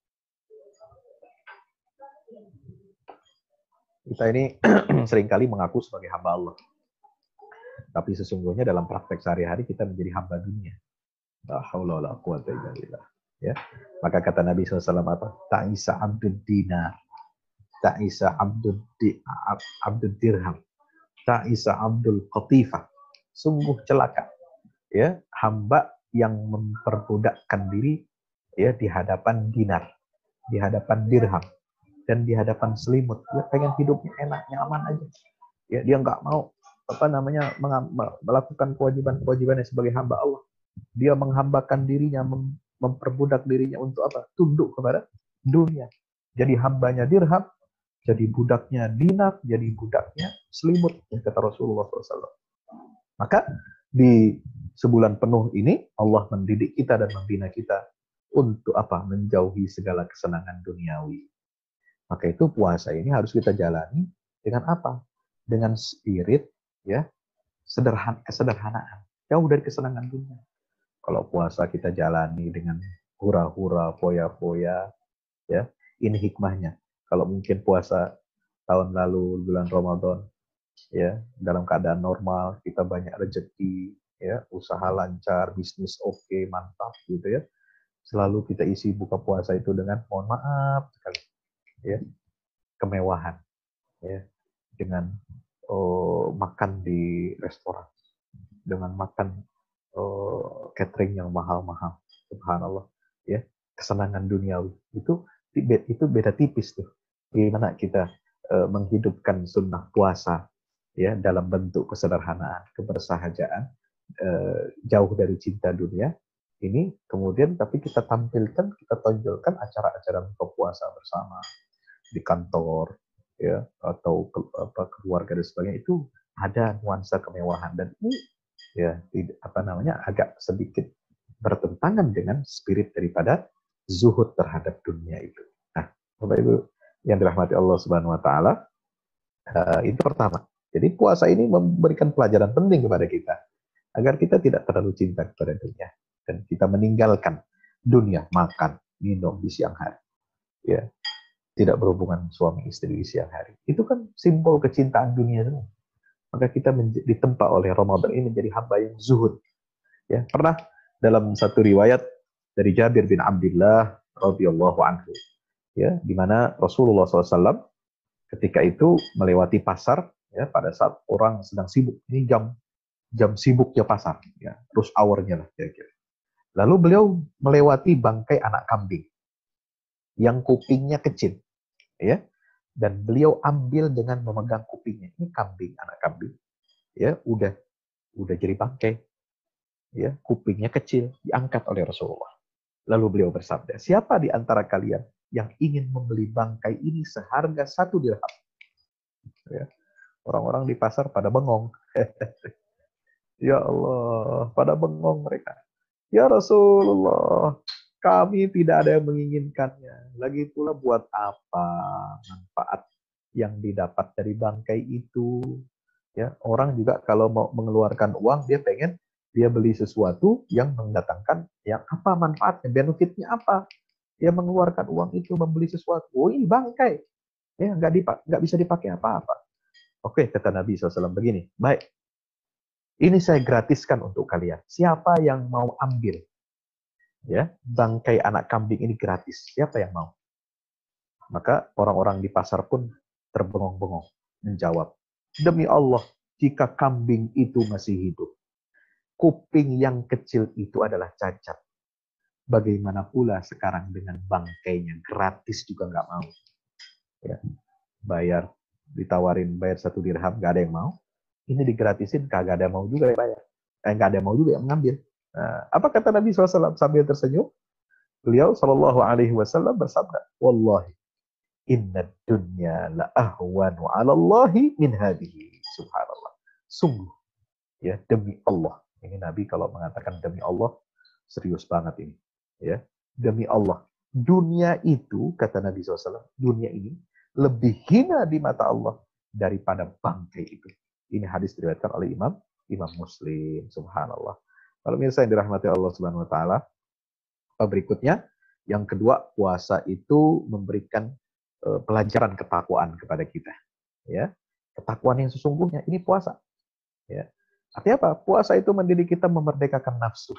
Kita ini seringkali mengaku sebagai hamba Allah. Tapi sesungguhnya dalam praktek sehari-hari kita menjadi hamba dunia. La haula wala quwwata illa billah. Ya. Maka kata Nabi shallallahu alaihi wasallam apa? Ta'isa abdud dinar. Ta'isa abdud di, abdud dirham. Ta'isa abdul qatifah. Sungguh celaka, ya, hamba yang memperbudakkan diri, ya, di hadapan dinar, di hadapan dirham, dan di hadapan selimut. Dia pengen hidupnya enak, nyaman aja. Ya, dia nggak mau apa namanya melakukan kewajiban-kewajibannya sebagai hamba Allah. Dia menghambakan dirinya, mem memperbudak dirinya untuk apa? Tunduk kepada dunia. jadi hambanya dirham, jadi budaknya dinar, jadi budaknya selimut, kata Rasulullah shallallahu alaihi wasallam. Maka di sebulan penuh ini Allah mendidik kita dan membina kita untuk apa? Menjauhi segala kesenangan duniawi. Maka itu puasa ini harus kita jalani dengan apa? Dengan spirit ya sederhana, kesederhanaan, jauh dari kesenangan dunia. Kalau puasa kita jalani dengan hura-hura, foya-foya, ya ini hikmahnya. Kalau mungkin puasa tahun lalu bulan Ramadan, ya dalam keadaan normal kita banyak rezeki, ya usaha lancar, bisnis oke, okay, mantap gitu ya. Selalu kita isi buka puasa itu dengan mohon maaf sekali, ya kemewahan, ya dengan oh, makan di restoran, dengan makan oh, catering yang mahal-mahal, subhanallah, ya kesenangan duniawi itu itu beda tipis tuh. Gimana kita uh, menghidupkan sunnah puasa ya dalam bentuk kesederhanaan, kebersahajaan, uh, jauh dari cinta dunia ini, kemudian tapi kita tampilkan, kita tonjolkan acara-acara buka puasa bersama di kantor ya atau ke, apa, keluarga dan sebagainya, itu ada nuansa kemewahan, dan ini ya apa namanya agak sedikit bertentangan dengan spirit daripada zuhud terhadap dunia itu. Nah, Bapak Ibu yang dirahmati Allah Subhanahu wa taala, uh, itu pertama. Jadi puasa ini memberikan pelajaran penting kepada kita agar kita tidak terlalu cinta kepada dunia dan kita meninggalkan dunia, makan, minum di siang hari. Ya. Tidak berhubungan suami istri di siang hari. Itu kan simbol kecintaan dunia semua. Maka kita ditempa oleh Ramadan ini menjadi hamba yang zuhud. Ya, pernah dalam satu riwayat dari Jabir bin Abdullah radhiyallahu anhu, ya, di mana Rasulullah shallallahu alaihi wasallam ketika itu melewati pasar, ya, pada saat orang sedang sibuk. Ini jam jam sibuknya pasar, ya, rush hour-nya lah kira-kira. Lalu beliau melewati bangkai anak kambing yang kupingnya kecil, ya, dan beliau ambil dengan memegang kupingnya. Ini kambing, anak kambing, ya, udah udah jadi bangkai, ya, kupingnya kecil, diangkat oleh Rasulullah. Lalu beliau bersabda, siapa di antara kalian yang ingin membeli bangkai ini seharga satu dirham? Ya. Orang-orang di pasar pada bengong. Ya Allah, pada bengong mereka. Ya Rasulullah, kami tidak ada yang menginginkannya. Lagi pula buat apa manfaat yang didapat dari bangkai itu? Ya, orang juga kalau mau mengeluarkan uang, dia pengen dia beli sesuatu yang mendatangkan yang apa manfaatnya, benefitnya apa? Dia mengeluarkan uang itu membeli sesuatu. Oh, ini bangkai, ya nggak dipak, nggak bisa dipakai apa-apa. Oke, kata Nabi shallallahu alaihi wasallam begini, baik, ini saya gratiskan untuk kalian. Siapa yang mau ambil? Ya, bangkai anak kambing ini gratis. Siapa yang mau? Maka orang-orang di pasar pun terbengong-bengong menjawab, demi Allah, jika kambing itu masih hidup, kuping yang kecil itu adalah cacat. Bagaimana pula sekarang dengan bangkainya gratis juga nggak mau. Ya, bayar, ditawarin bayar satu dirham, nggak ada yang mau. Ini digratisin, kagak ada yang mau juga yang bayar. Eh, nggak ada yang mau juga yang mengambil. Nah, apa kata Nabi shallallahu alaihi wasallam sambil tersenyum? Beliau shallallahu alaihi wasallam bersabda, wallahi, inna dunya la ahwanu ala Allahi min hadihi. Subhanallah. Sungguh, ya, demi Allah. Ini Nabi kalau mengatakan demi Allah, serius banget ini. Ya, demi Allah. Dunia itu, kata Nabi shallallahu alaihi wasallam, dunia ini lebih hina di mata Allah daripada bangkai itu. Ini hadis diriwayatkan oleh Imam Imam Muslim. Subhanallah. Kalau mirsa yang dirahmati Allah Subhanahu wa taala, berikutnya yang kedua, puasa itu memberikan uh, pelajaran ketakwaan kepada kita. Ya, ketakwaan yang sesungguhnya ini puasa. Ya. Artinya apa? Puasa itu mendidik kita memerdekakan nafsu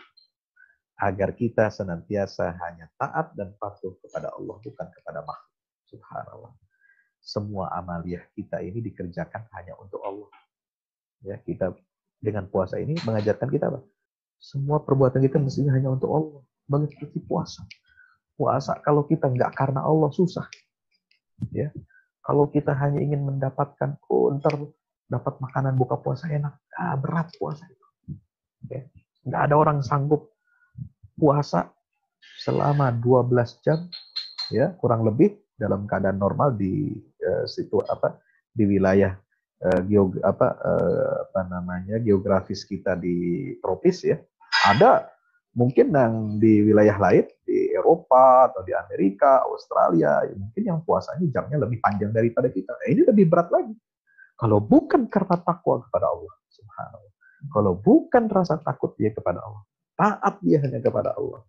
agar kita senantiasa hanya taat dan patuh kepada Allah, bukan kepada makhluk. Subhanallah. Semua amaliyah kita ini dikerjakan hanya untuk Allah. Ya, kita dengan puasa ini mengajarkan kita apa? Semua perbuatan kita mestinya hanya untuk Allah. Begitu puasa. Puasa kalau kita nggak karena Allah susah. Ya, kalau kita hanya ingin mendapatkan, oh ntar dapat makanan buka puasa enak, ah, berat puasa itu. Ya. Nggak ada orang sanggup puasa selama dua belas jam, ya kurang lebih dalam keadaan normal di uh, situ apa di wilayah uh, geog apa uh, apa namanya geografis kita di tropis ya. Ada mungkin yang di wilayah lain di Eropa atau di Amerika, Australia, ya mungkin yang puasanya jamnya lebih panjang daripada kita. Eh, ini lebih berat lagi. Kalau bukan karena takwa kepada Allah, subhanallah. Kalau bukan rasa takut dia kepada Allah, taat dia hanya kepada Allah,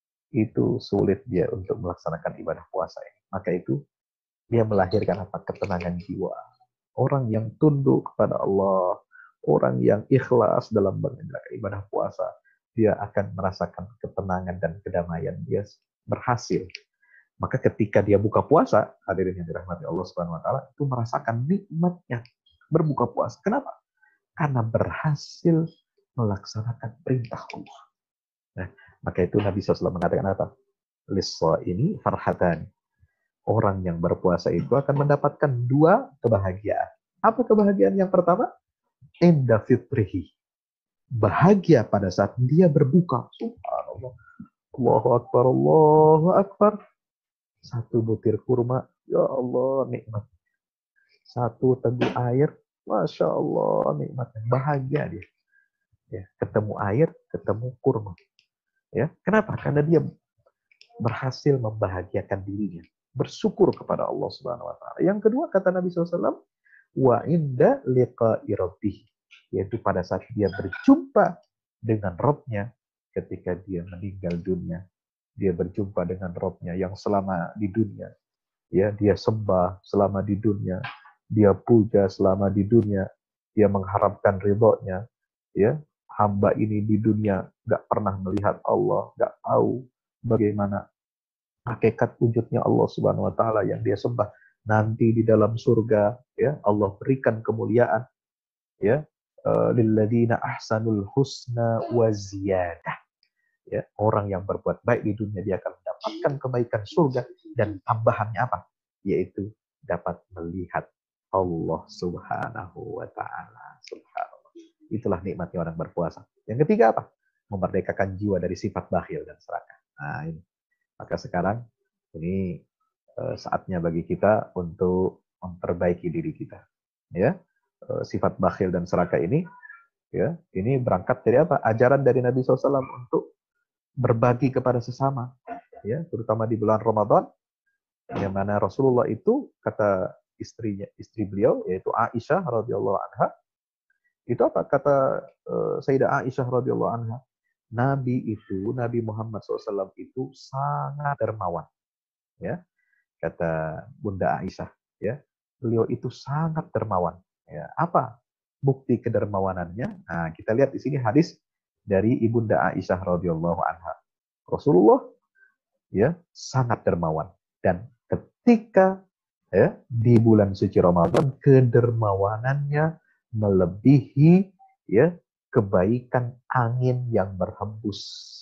itu sulit dia untuk melaksanakan ibadah puasa ini. Maka itu dia melahirkan apa? Ketenangan jiwa. Orang yang tunduk kepada Allah, orang yang ikhlas dalam mengerjakan ibadah puasa, dia akan merasakan ketenangan dan kedamaian. Dia berhasil. Maka ketika dia buka puasa, hadirin yang dirahmati Allah Subhanahu wa taala, itu merasakan nikmatnya berbuka puasa. Kenapa? Karena berhasil melaksanakan perintah Allah. Nah, maka itu Nabi shallallahu alaihi wasallam mengatakan apa? Lissa ini farhatan. Orang yang berpuasa itu akan mendapatkan dua kebahagiaan. Apa kebahagiaan yang pertama? Inda fitrihi. Bahagia pada saat dia berbuka. Subhanallah. Allahu Akbar, Allahu Akbar. Satu butir kurma. Ya Allah, nikmat. Satu teguk air. Masya Allah, nikmatnya. Bahagia dia. Ya, ketemu air, ketemu kurma. Ya, kenapa? Karena dia berhasil membahagiakan dirinya. Bersyukur kepada Allah Subhanahu wa taala. Yang kedua kata Nabi shallallahu alaihi wasallam, wa inda liqa'i rabbih, yaitu pada saat dia berjumpa dengan Rabb-nya ketika dia meninggal dunia. Dia berjumpa dengan Rabb-nya yang selama di dunia ya dia sembah selama di dunia, dia puja selama di dunia, dia mengharapkan ridho-Nya. Ya, hamba ini di dunia nggak pernah melihat Allah, nggak tahu bagaimana hakikat wujudnya Allah Subhanahu wa taala yang dia sembah. Nanti di dalam surga ya Allah berikan kemuliaan ya lilladzina ahsanul husna wa ziyadah. Ya, orang yang berbuat baik di dunia dia akan mendapatkan kebaikan surga dan tambahannya apa? Yaitu dapat melihat Allah Subhanahu wa taala. Subhanallah. Itulah nikmatnya orang berpuasa. Yang ketiga apa? Memerdekakan jiwa dari sifat bakhil dan serakah. Nah, ini. Maka sekarang ini uh, saatnya bagi kita untuk memperbaiki diri kita. Ya, uh, sifat bakhil dan serakah ini, ya, ini berangkat dari apa? Ajaran dari Nabi shallallahu alaihi wasallam untuk berbagi kepada sesama. Ya, terutama di bulan Ramadan, yang mana Rasulullah itu kata istrinya, istri beliau yaitu Aisyah radhiyallahu anha, itu apa? Kata uh, Sayyidah Aisyah radhiyallahu anha, Nabi itu, Nabi Muhammad shallallahu alaihi wasallam itu sangat dermawan. Ya, kata Bunda Aisyah. Ya, beliau itu sangat dermawan. Ya, apa bukti kedermawanannya? Nah, kita lihat di sini hadis dari Ibunda Aisyah radhiyallahu anha. Rasulullah ya sangat dermawan dan ketika ya di bulan suci Ramadan kedermawanannya melebihi ya kebaikan angin yang berhembus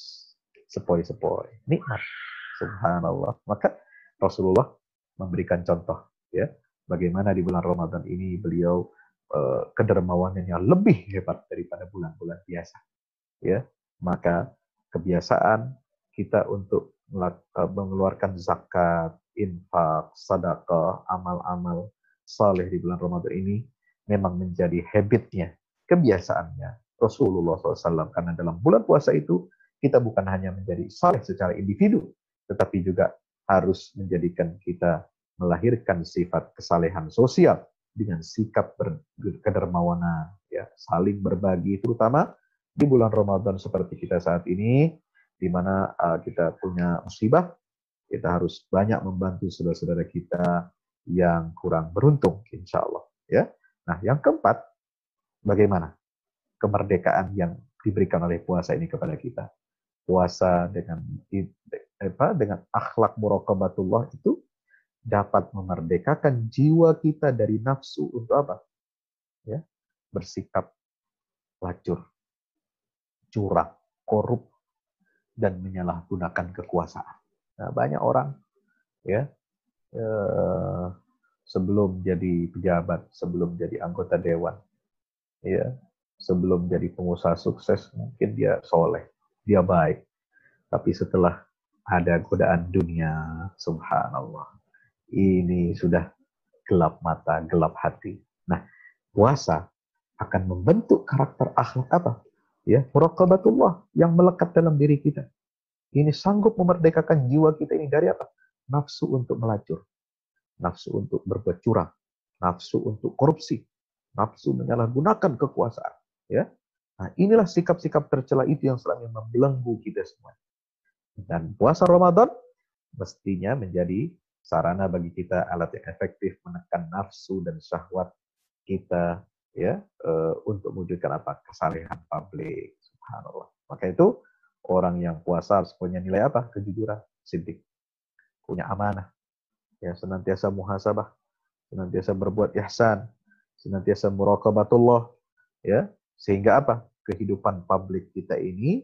sepoi-sepoi. Nikmat. Subhanallah. Maka Rasulullah memberikan contoh ya bagaimana di bulan Ramadan ini beliau eh, kedermawanannya lebih hebat daripada bulan-bulan biasa. Ya, maka kebiasaan kita untuk mengeluarkan zakat, infak, sedekah, amal-amal saleh di bulan Ramadan ini memang menjadi habitnya, kebiasaannya Rasulullah shallallahu alaihi wasallam. Karena dalam bulan puasa itu kita bukan hanya menjadi saleh secara individu, tetapi juga harus menjadikan kita melahirkan sifat kesalehan sosial dengan sikap kedermawanan, ya, saling berbagi, terutama di bulan Ramadan seperti kita saat ini, di mana uh, kita punya musibah, kita harus banyak membantu saudara-saudara kita yang kurang beruntung, insya Allah. Ya. Nah, yang keempat, bagaimana kemerdekaan yang diberikan oleh puasa ini kepada kita? Puasa dengan apa? Dengan akhlak muraqabatullah itu dapat memerdekakan jiwa kita dari nafsu untuk apa? Ya, bersikap lacur, curang, korup, dan menyalahgunakan kekuasaan. Nah, banyak orang ya eh, sebelum jadi pejabat, sebelum jadi anggota dewan, ya, sebelum jadi pengusaha sukses, mungkin dia soleh, dia baik, tapi setelah ada godaan dunia, subhanallah, ini sudah gelap mata, gelap hati. Nah, puasa akan membentuk karakter akhlak apa? Ya, muraqabatullah yang melekat dalam diri kita. Ini sanggup memerdekakan jiwa kita ini dari apa? Nafsu untuk melacur, nafsu untuk berbuat curang, nafsu untuk korupsi, nafsu menyalahgunakan kekuasaan. Ya, nah inilah sikap-sikap tercela itu yang selama membelenggu kita semua. Dan puasa Ramadan mestinya menjadi sarana bagi kita, alat yang efektif menekan nafsu dan syahwat kita, ya, e, untuk mewujudkan apa? Kesalehan publik. Subhanallah. Maka itu orang yang puasa harus punya nilai apa? Kejujuran, siddiq, punya amanah, ya, senantiasa muhasabah, senantiasa berbuat ihsan, senantiasa muraqabatullah, ya, sehingga apa? Kehidupan publik kita ini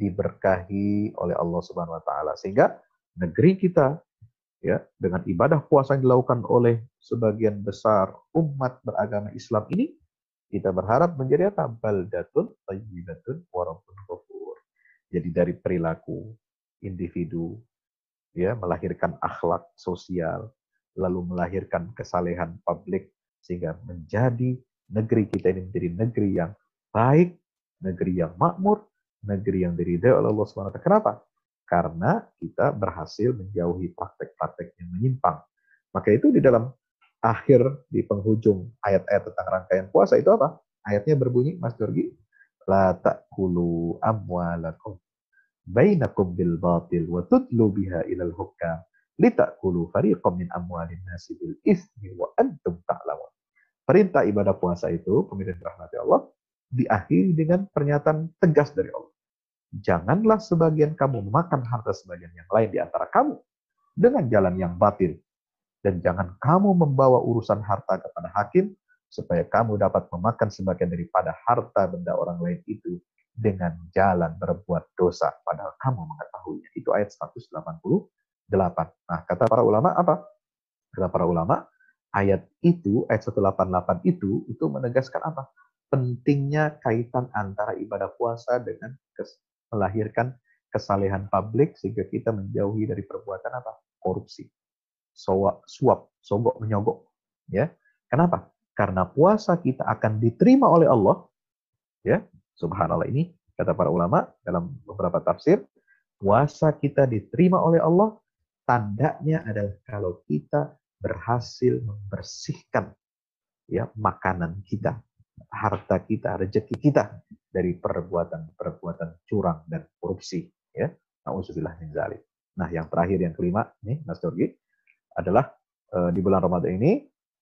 diberkahi oleh Allah Subhanahu wa taala, sehingga negeri kita, ya, dengan ibadah puasa yang dilakukan oleh sebagian besar umat beragama Islam ini, kita berharap menjadi apa? Baldatun thayyibatun wa rabbun ghafur. Jadi dari perilaku individu, ya, melahirkan akhlak sosial, lalu melahirkan kesalehan publik, sehingga menjadi negeri kita ini menjadi negeri yang baik, negeri yang makmur, negeri yang diridhai oleh Allah subhanahu wa taala. Kenapa? Karena kita berhasil menjauhi praktek-praktek yang menyimpang. Maka itu di dalam akhir, di penghujung ayat-ayat tentang rangkaian puasa itu apa? Ayatnya berbunyi, Mas Jorgi, la ta'kulu amwalakum bainakum bil batil wa tudlu biha ilal hukam litakulu fariqam min amwalin nasi bil ismi wa antum ta'lamun. Perintah ibadah puasa itu, pemirsa rahmati Allah, diakhiri dengan pernyataan tegas dari Allah. Janganlah sebagian kamu memakan harta sebagian yang lain di antara kamu dengan jalan yang batil. Dan jangan kamu membawa urusan harta kepada hakim, supaya kamu dapat memakan sebagian daripada harta benda orang lain itu dengan jalan berbuat dosa, padahal kamu mengetahuinya. Itu ayat seratus delapan puluh delapan. Nah, kata para ulama apa? Kata para ulama, ayat itu, ayat seratus delapan puluh delapan itu, itu menegaskan apa? Pentingnya kaitan antara ibadah puasa dengan kes- melahirkan kesalehan publik, sehingga kita menjauhi dari perbuatan apa? Korupsi, suap, suap, sogok menyogok. Ya, kenapa? Karena puasa kita akan diterima oleh Allah. Ya, subhanallah, ini kata para ulama dalam beberapa tafsir, puasa kita diterima oleh Allah, tandanya adalah kalau kita berhasil membersihkan, ya, makanan kita, harta kita, rezeki kita dari perbuatan-perbuatan curang dan korupsi, ya. Nauzubillah min dzalik. Nah, yang terakhir, yang kelima nih Mas Dorgi, adalah uh, di bulan Ramadan ini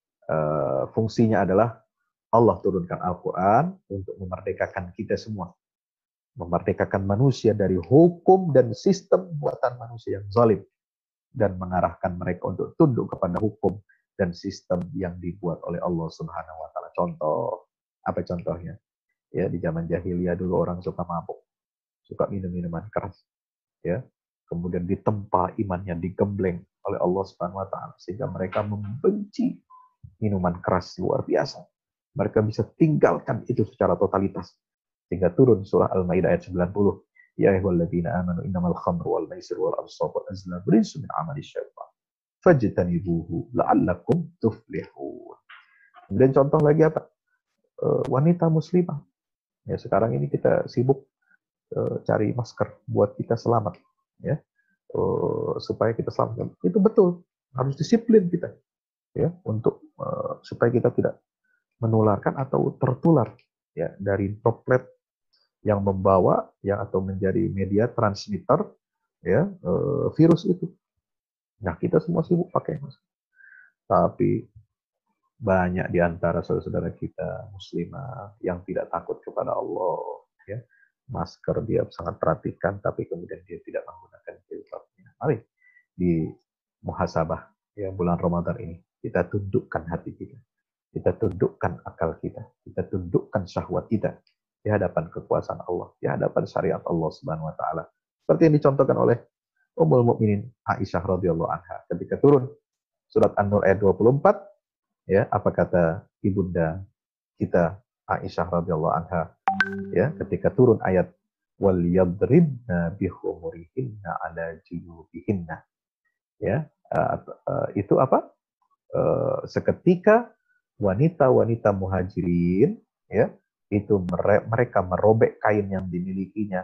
uh, fungsinya adalah Allah turunkan Al-Quran untuk memerdekakan kita semua. Memerdekakan manusia dari hukum dan sistem buatan manusia yang zalim. Dan mengarahkan mereka untuk tunduk kepada hukum dan sistem yang dibuat oleh Allah Subhanahu wa taala. Contoh, apa contohnya? Ya, di zaman jahiliyah dulu orang suka mabuk, suka minum minuman keras, ya. Kemudian ditempa imannya, digembleng oleh Allah Subhanahu wa taala, sehingga mereka membenci minuman keras luar biasa. Mereka bisa tinggalkan itu secara totalitas. Sehingga turun surah Al-Maidah ayat sembilan puluh. Ya ayyuhalladzina amanu innamal khamru wal maisir wal ansab wal azlam rijsun min amali syaitan. Fajtanibuhu la'allakum tuflihun. Kemudian contoh lagi apa? E, wanita muslimah. Ya, sekarang ini kita sibuk e, cari masker buat kita selamat, ya. E, supaya kita selamat. Itu betul. Harus disiplin kita, ya, untuk e, supaya kita tidak menularkan atau tertular, ya, dari droplet yang membawa, yang atau menjadi media transmitter, ya, e, virus itu. Nah, kita semua sibuk pakai masker, tapi banyak di antara saudara-saudara kita muslimah yang tidak takut kepada Allah, ya. Masker dia sangat perhatikan, tapi kemudian dia tidak menggunakan filternya. Mari di muhasabah, ya, bulan Ramadan ini kita tundukkan hati kita. Kita tundukkan akal kita, kita tundukkan syahwat kita di hadapan kekuasaan Allah, di hadapan syariat Allah Subhanahu wa taala. Seperti yang dicontohkan oleh Ummul Mukminin Aisyah radhiyallahu anha ketika turun surat An-Nur ayat dua puluh empat, ya, apa kata ibunda kita Aisyah radhiyallahu anha, ya, ketika turun ayat wal yadribna bi khumurihinna ala juyubihinna, ya, uh, uh, itu apa? Uh, seketika wanita-wanita muhajirin, ya, itu mereka merobek kain yang dimilikinya,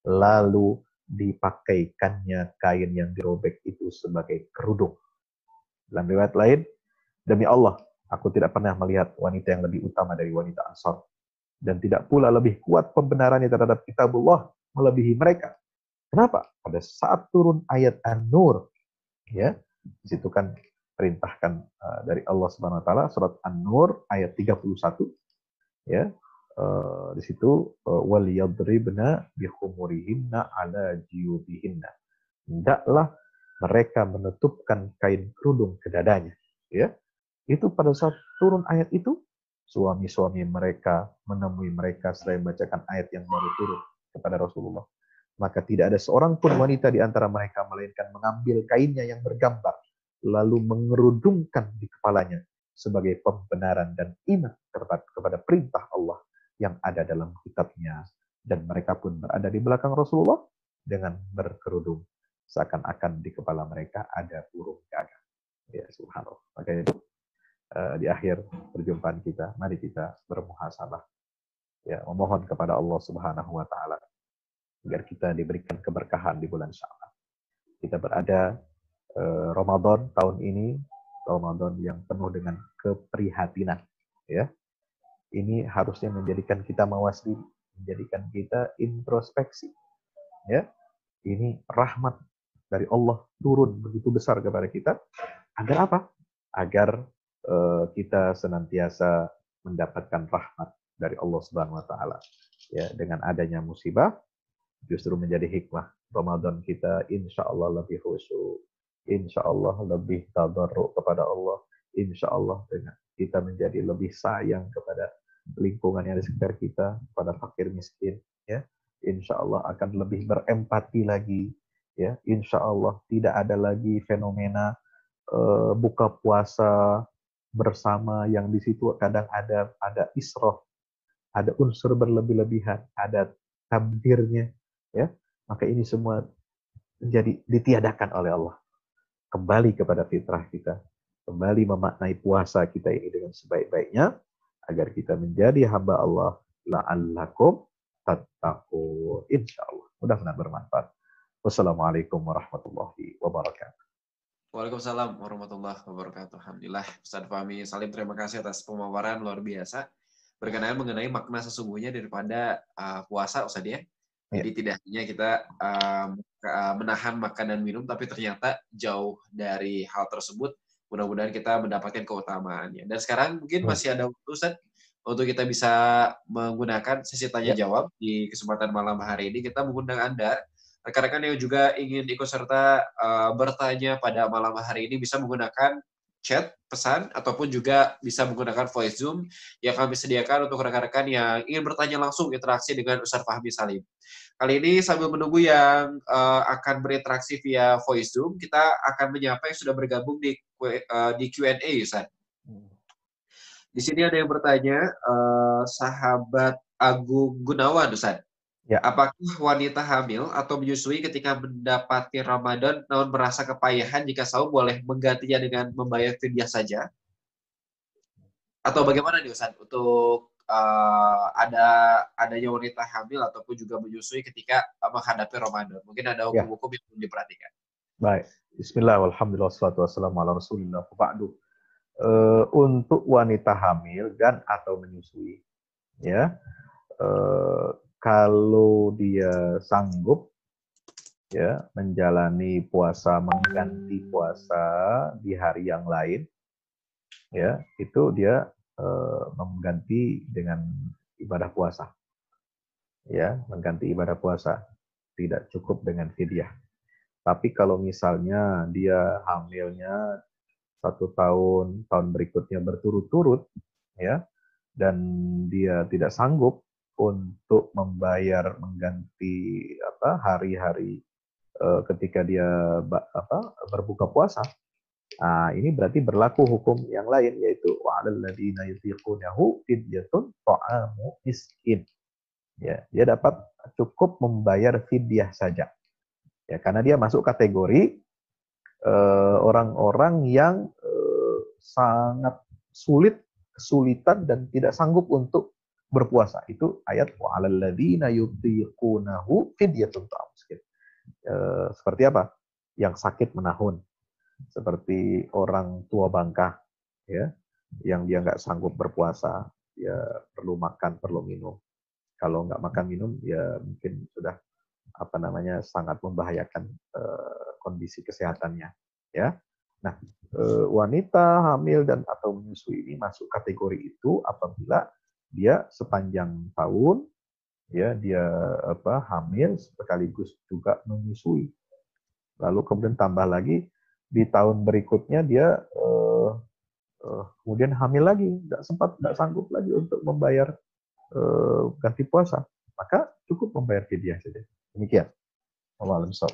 lalu dipakaikannya kain yang dirobek itu sebagai kerudung. Dalam riwayat lain, demi Allah, aku tidak pernah melihat wanita yang lebih utama dari wanita Ansar, dan tidak pula lebih kuat pembenarannya terhadap kitabullah melebihi mereka. Kenapa? Pada saat turun ayat An-Nur, ya, di situ kan perintahkan uh, dari Allah Subhanahu wa taala, surat An-Nur ayat tiga puluh satu, ya. Uh, di situ uh, wal yadribna bi khumurihinna ala jiyubihinna. Hendaklah mereka menutupkan kain kerudung ke dadanya, ya. Itu pada saat turun ayat itu, suami-suami mereka menemui mereka selain membacakan ayat yang baru turun kepada Rasulullah. Maka tidak ada seorang pun wanita di antara mereka melainkan mengambil kainnya yang bergambar, lalu mengerudungkan di kepalanya sebagai pembenaran dan iman kepada perintah Allah yang ada dalam kitabnya. Dan mereka pun berada di belakang Rasulullah dengan berkerudung, seakan-akan di kepala mereka ada burung gagak. Ya, subhanallah. Maka itu uh, di akhir perjumpaan kita, mari kita bermuhasabah, ya, memohon kepada Allah Subhanahu wa taala agar kita diberikan keberkahan di bulan Sya'ban. Kita berada uh, Ramadan tahun ini, Ramadan yang penuh dengan keprihatinan, ya. Ini harusnya menjadikan kita mawas diri, menjadikan kita introspeksi, ya. Ini rahmat dari Allah turun begitu besar kepada kita. Agar apa? Agar uh, kita senantiasa mendapatkan rahmat dari Allah Subhanahu wa taala. Ya, dengan adanya musibah justru menjadi hikmah. Ramadan kita insya Allah lebih khusyuk, insya Allah lebih tadarruk kepada Allah, insya Allah dengan kita menjadi lebih sayang kepada lingkungan yang di sekitar kita, pada fakir miskin, ya. Insya Allah akan lebih berempati lagi, ya. Insya Allah tidak ada lagi fenomena uh, buka puasa bersama yang di situ kadang ada ada israf, ada unsur berlebih-lebihan, ada tabdirnya, ya. Maka ini semua menjadi ditiadakan oleh Allah. Kembali kepada fitrah kita, kembali memaknai puasa kita ini dengan sebaik-baiknya, agar kita menjadi hamba Allah, la'allakum tattaqun, insyaallah. Mudah-mudahan bermanfaat. Wassalamualaikum warahmatullahi wabarakatuh. Waalaikumsalam warahmatullahi wabarakatuh. Alhamdulillah, Ustaz Fahmi Salim, terima kasih atas pemaparan luar biasa berkenaan mengenai makna sesungguhnya daripada uh, puasa, Ustaz, ya. Jadi ya, tidak hanya kita um, menahan makan dan minum, tapi ternyata jauh dari hal tersebut. Mudah-mudahan kita mendapatkan keutamaannya. Dan sekarang mungkin masih ada waktu, Ustaz, untuk kita bisa menggunakan sesi tanya-jawab. Ya. Di kesempatan malam hari ini kita mengundang Anda, rekan-rekan yang juga ingin ikut serta uh, bertanya pada malam hari ini, bisa menggunakan chat, pesan, ataupun juga bisa menggunakan voice Zoom yang kami sediakan untuk rekan-rekan yang ingin bertanya langsung interaksi dengan Ustaz Fahmi Salim. Kali ini sambil menunggu yang uh, akan berinteraksi via voice Zoom, kita akan menyapa yang sudah bergabung di, uh, di Q and A, Ustaz. Di sini ada yang bertanya, uh, sahabat Agung Gunawan, Ustaz. Ya. Apakah wanita hamil atau menyusui ketika mendapati Ramadan namun merasa kepayahan jika saum boleh menggantinya dengan membayar fidyah saja? Atau bagaimana nih, Ustaz, untuk uh, ada adanya wanita hamil ataupun juga menyusui ketika uh, menghadapi Ramadan? Mungkin ada hukum-hukum ya. yang perlu diperhatikan. Baik. Bismillah, walhamdulillah, wassalatu wassalamu ala rasulillah, ba'du. Uh, untuk wanita hamil dan atau menyusui, ya, uh, kalau dia sanggup, ya, menjalani puasa mengganti puasa di hari yang lain, ya, itu dia uh, mengganti dengan ibadah puasa, ya, mengganti ibadah puasa, tidak cukup dengan fidyah. Tapi kalau misalnya dia hamilnya satu tahun, tahun berikutnya berturut-turut, ya, dan dia tidak sanggup untuk membayar mengganti apa hari-hari uh, ketika dia apa berbuka puasa, nah, ini berarti berlaku hukum yang lain, yaitu wa'alal ladzina yutiqunahu fidyatun ta'amu miskin. Ya, dia dapat cukup membayar fidyah saja. Ya, karena dia masuk kategori orang-orang yang uh, sangat sulit, kesulitan dan tidak sanggup untuk berpuasa. Itu ayat wa 'alal ladzina yutiqunahu fidyatun ta'am miskin. Uh, seperti apa? Yang sakit menahun, seperti orang tua bangka, ya, yang dia nggak sanggup berpuasa, dia perlu makan, perlu minum. Kalau nggak makan minum, ya mungkin sudah apa namanya sangat membahayakan uh, kondisi kesehatannya, ya. Nah, uh, wanita hamil dan atau menyusui ini masuk kategori itu apabila dia sepanjang tahun, ya dia apa hamil sekaligus juga menyusui. Lalu kemudian tambah lagi di tahun berikutnya dia uh, uh, kemudian hamil lagi, nggak sempat, nggak sanggup lagi untuk membayar uh, ganti puasa, maka cukup membayar fidyah saja. Demikian. Wallahu a'lam.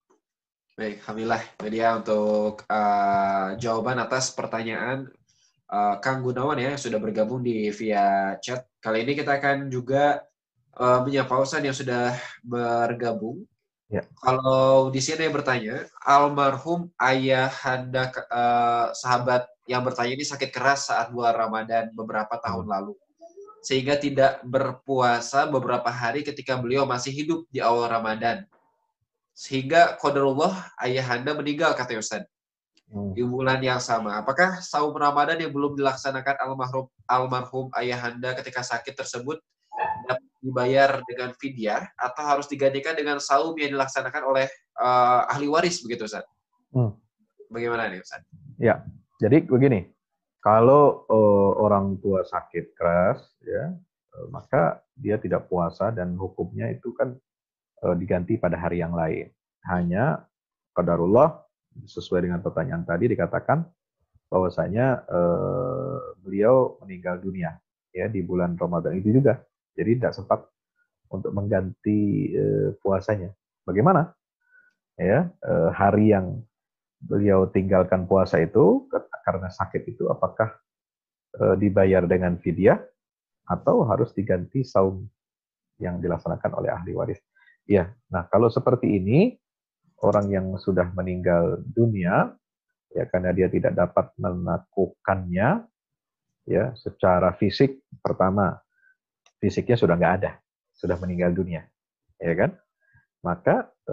Baik, alhamdulillah. Jadi ya untuk uh, jawaban atas pertanyaan uh, Kang Gunawan ya yang sudah bergabung di via chat. Kali ini kita akan juga uh, menyapa Ustaz yang sudah bergabung. Ya. Kalau di sini yang bertanya, almarhum ayahanda uh, sahabat yang bertanya ini sakit keras saat bulan Ramadan beberapa tahun hmm. lalu. Sehingga tidak berpuasa beberapa hari ketika beliau masih hidup di awal Ramadan. Sehingga qadarullah ayahanda meninggal, kata Ustaz. Hmm. Di bulan yang sama. Apakah saum Ramadan yang belum dilaksanakan almarhum, almarhum ayahanda ketika sakit tersebut dapat dibayar dengan fidyah atau harus digantikan dengan saum yang dilaksanakan oleh uh, ahli waris, begitu Ustaz? Hmm. Bagaimana nih Ustaz? Ya, jadi begini. Kalau uh, orang tua sakit keras, ya, uh, maka dia tidak puasa dan hukumnya itu kan uh, diganti pada hari yang lain. Hanya qadarullah sesuai dengan pertanyaan tadi dikatakan bahwasanya uh, beliau meninggal dunia ya di bulan Ramadan itu juga. Jadi tidak sempat untuk mengganti uh, puasanya. Bagaimana? Ya, uh, hari yang beliau tinggalkan puasa itu karena sakit itu apakah e, dibayar dengan fidyah atau harus diganti saum yang dilaksanakan oleh ahli waris? Ya, nah kalau seperti ini orang yang sudah meninggal dunia ya karena dia tidak dapat melakukannya ya secara fisik, pertama fisiknya sudah nggak ada, sudah meninggal dunia, ya kan? Maka e,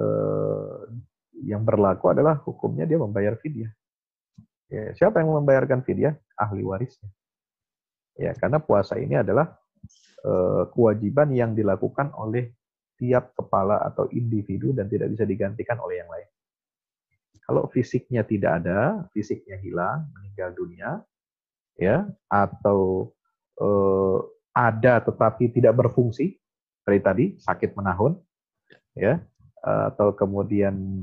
yang berlaku adalah hukumnya dia membayar fidyah. Ya, siapa yang membayarkan fidyah? Ahli warisnya. Ya, karena puasa ini adalah uh, kewajiban yang dilakukan oleh tiap kepala atau individu dan tidak bisa digantikan oleh yang lain. Kalau fisiknya tidak ada, fisiknya hilang, meninggal dunia, ya, atau uh, ada tetapi tidak berfungsi, seperti tadi sakit menahun, ya, atau kemudian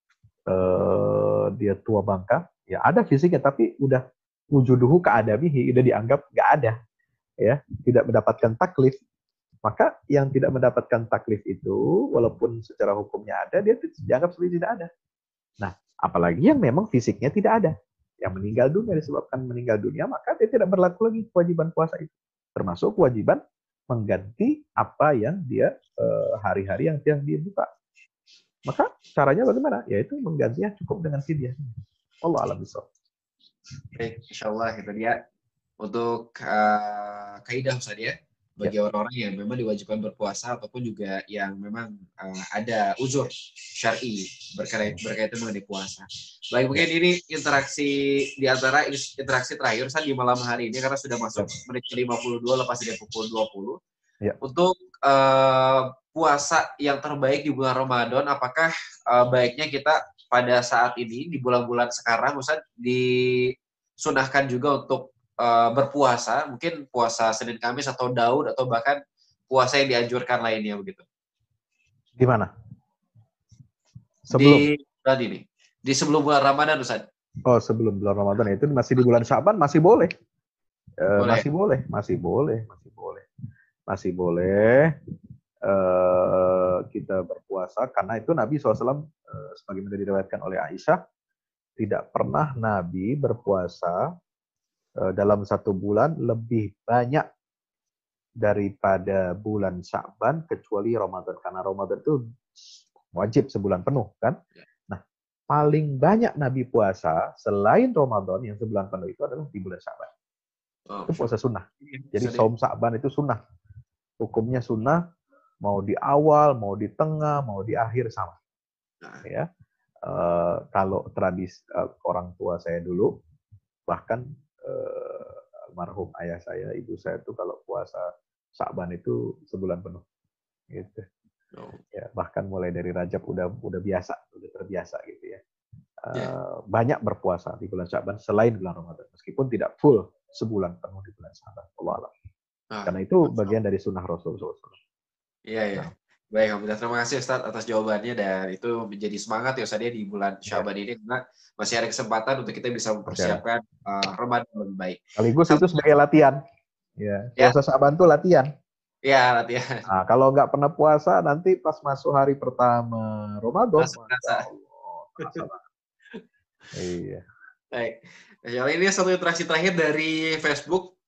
uh, dia tua bangka. Ya ada fisiknya tapi udah wujuduhu keadamihi, udah dianggap nggak ada, ya tidak mendapatkan taklif. Maka yang tidak mendapatkan taklif itu walaupun secara hukumnya ada, dia dianggap seperti tidak ada. Nah apalagi yang memang fisiknya tidak ada, yang meninggal dunia disebabkan meninggal dunia, maka dia tidak berlaku lagi kewajiban puasa itu, termasuk kewajiban mengganti apa yang dia eh, hari-hari yang yang dia buka. Maka caranya bagaimana? Yaitu menggantinya cukup dengan fidyah. Allah alam bisawab. Baik, insya Allah itu dia untuk uh, kaidah Ustaz ya bagi ya. Orang-orang yang memang diwajibkan berpuasa ataupun juga yang memang uh, ada uzur syar'i berkait berkaitan mengenai puasa. Baik, mungkin ya. Ini interaksi di antara interaksi terakhir Ustaz di malam hari ini karena sudah masuk ya. Menit lima puluh dua lepas dari pukul dua puluh. Ya. Untuk uh, puasa yang terbaik di bulan Ramadan, apakah uh, baiknya kita pada saat ini di bulan-bulan sekarang Ustaz disunahkan juga untuk uh, berpuasa, mungkin puasa Senin Kamis atau Daud atau bahkan puasa yang dianjurkan lainnya begitu? Di mana? Sebelum di bulan ini. Di sebelum bulan Ramadan Ustaz. Oh, sebelum bulan Ramadan itu masih di bulan Sya'ban masih boleh. Uh, boleh. Masih boleh, masih boleh, masih boleh. Masih boleh. Uh, kita berpuasa karena itu Nabi shallallahu alaihi wasallam uh, sebagaimana diriwayatkan oleh Aisyah tidak pernah Nabi berpuasa uh, dalam satu bulan lebih banyak daripada bulan Sya'ban kecuali Ramadan, karena Ramadan itu wajib sebulan penuh kan. Nah paling banyak Nabi puasa selain Ramadan yang sebulan penuh itu adalah di bulan Sya'ban. Oh, Itu puasa sunnah. Jadi Jadi, saum Sya'ban itu sunnah. Hukumnya sunnah, mau di awal, mau di tengah, mau di akhir sama. nah, Ya, uh, kalau tradisi uh, orang tua saya dulu, bahkan uh, almarhum ayah saya, ibu saya itu kalau puasa Sya'ban itu sebulan penuh. Gitu. oh, Ya, bahkan mulai dari Rajab udah udah biasa, udah terbiasa gitu ya. yeah. Uh, banyak berpuasa di bulan Sya'ban selain bulan Ramadan, meskipun tidak full sebulan penuh di bulan Sya'ban. Allah Allah. Ah, Karena itu Masya bagian Allah. dari sunnah Rasulullah. Iya, iya. Nah, Baik, Alhamdulillah. Terima kasih Ustaz atas jawabannya dan itu menjadi semangat ya Ustaz ya di bulan ya, Syaban ini karena masih ada kesempatan untuk kita bisa masih ada. mempersiapkan uh, Ramadan lebih baik. Sekaligus itu Satu, sebagai latihan. Ya, ya, puasa Sya'ban itu latihan. ya latihan. Nah, kalau nggak pernah puasa, nanti pas masuk hari pertama Ramadan, Masuk Masya rasa. Allah, terasa banget. Iya. Baik. Nah, ini satu interaksi terakhir dari Facebook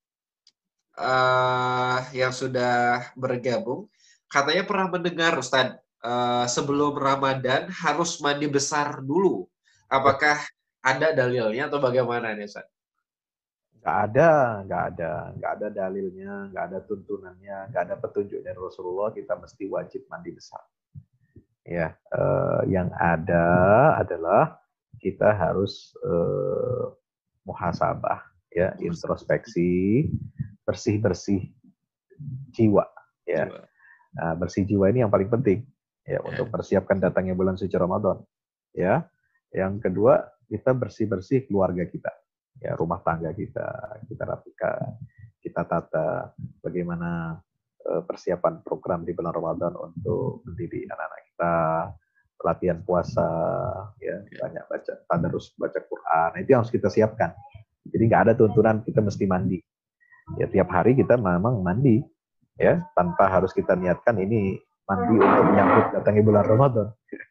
uh, yang sudah bergabung. Katanya pernah mendengar Ustaz, uh, sebelum Ramadan harus mandi besar dulu. Apakah ada dalilnya atau bagaimana nih Ustaz? Nggak ada, nggak ada, nggak ada dalilnya, nggak ada tuntunannya, nggak ada petunjuk dari Rasulullah kita mesti wajib mandi besar. Ya, eh, yang ada adalah kita harus eh, muhasabah, ya, introspeksi, bersih bersih jiwa, ya. Nah, bersih jiwa ini yang paling penting, ya, untuk persiapkan datangnya bulan suci Ramadan, ya. Yang kedua, kita bersih bersih keluarga kita. Ya, rumah tangga kita, kita rapikan, kita tata bagaimana uh, persiapan program di bulan Ramadan untuk mendidik anak-anak kita, latihan puasa, ya, banyak baca tadarus, baca Quran, itu yang harus kita siapkan. Jadi nggak ada tuntunan kita mesti mandi. Ya, tiap hari kita memang mandi, ya, tanpa harus kita niatkan ini mandi untuk menyambut datangnya bulan Ramadan.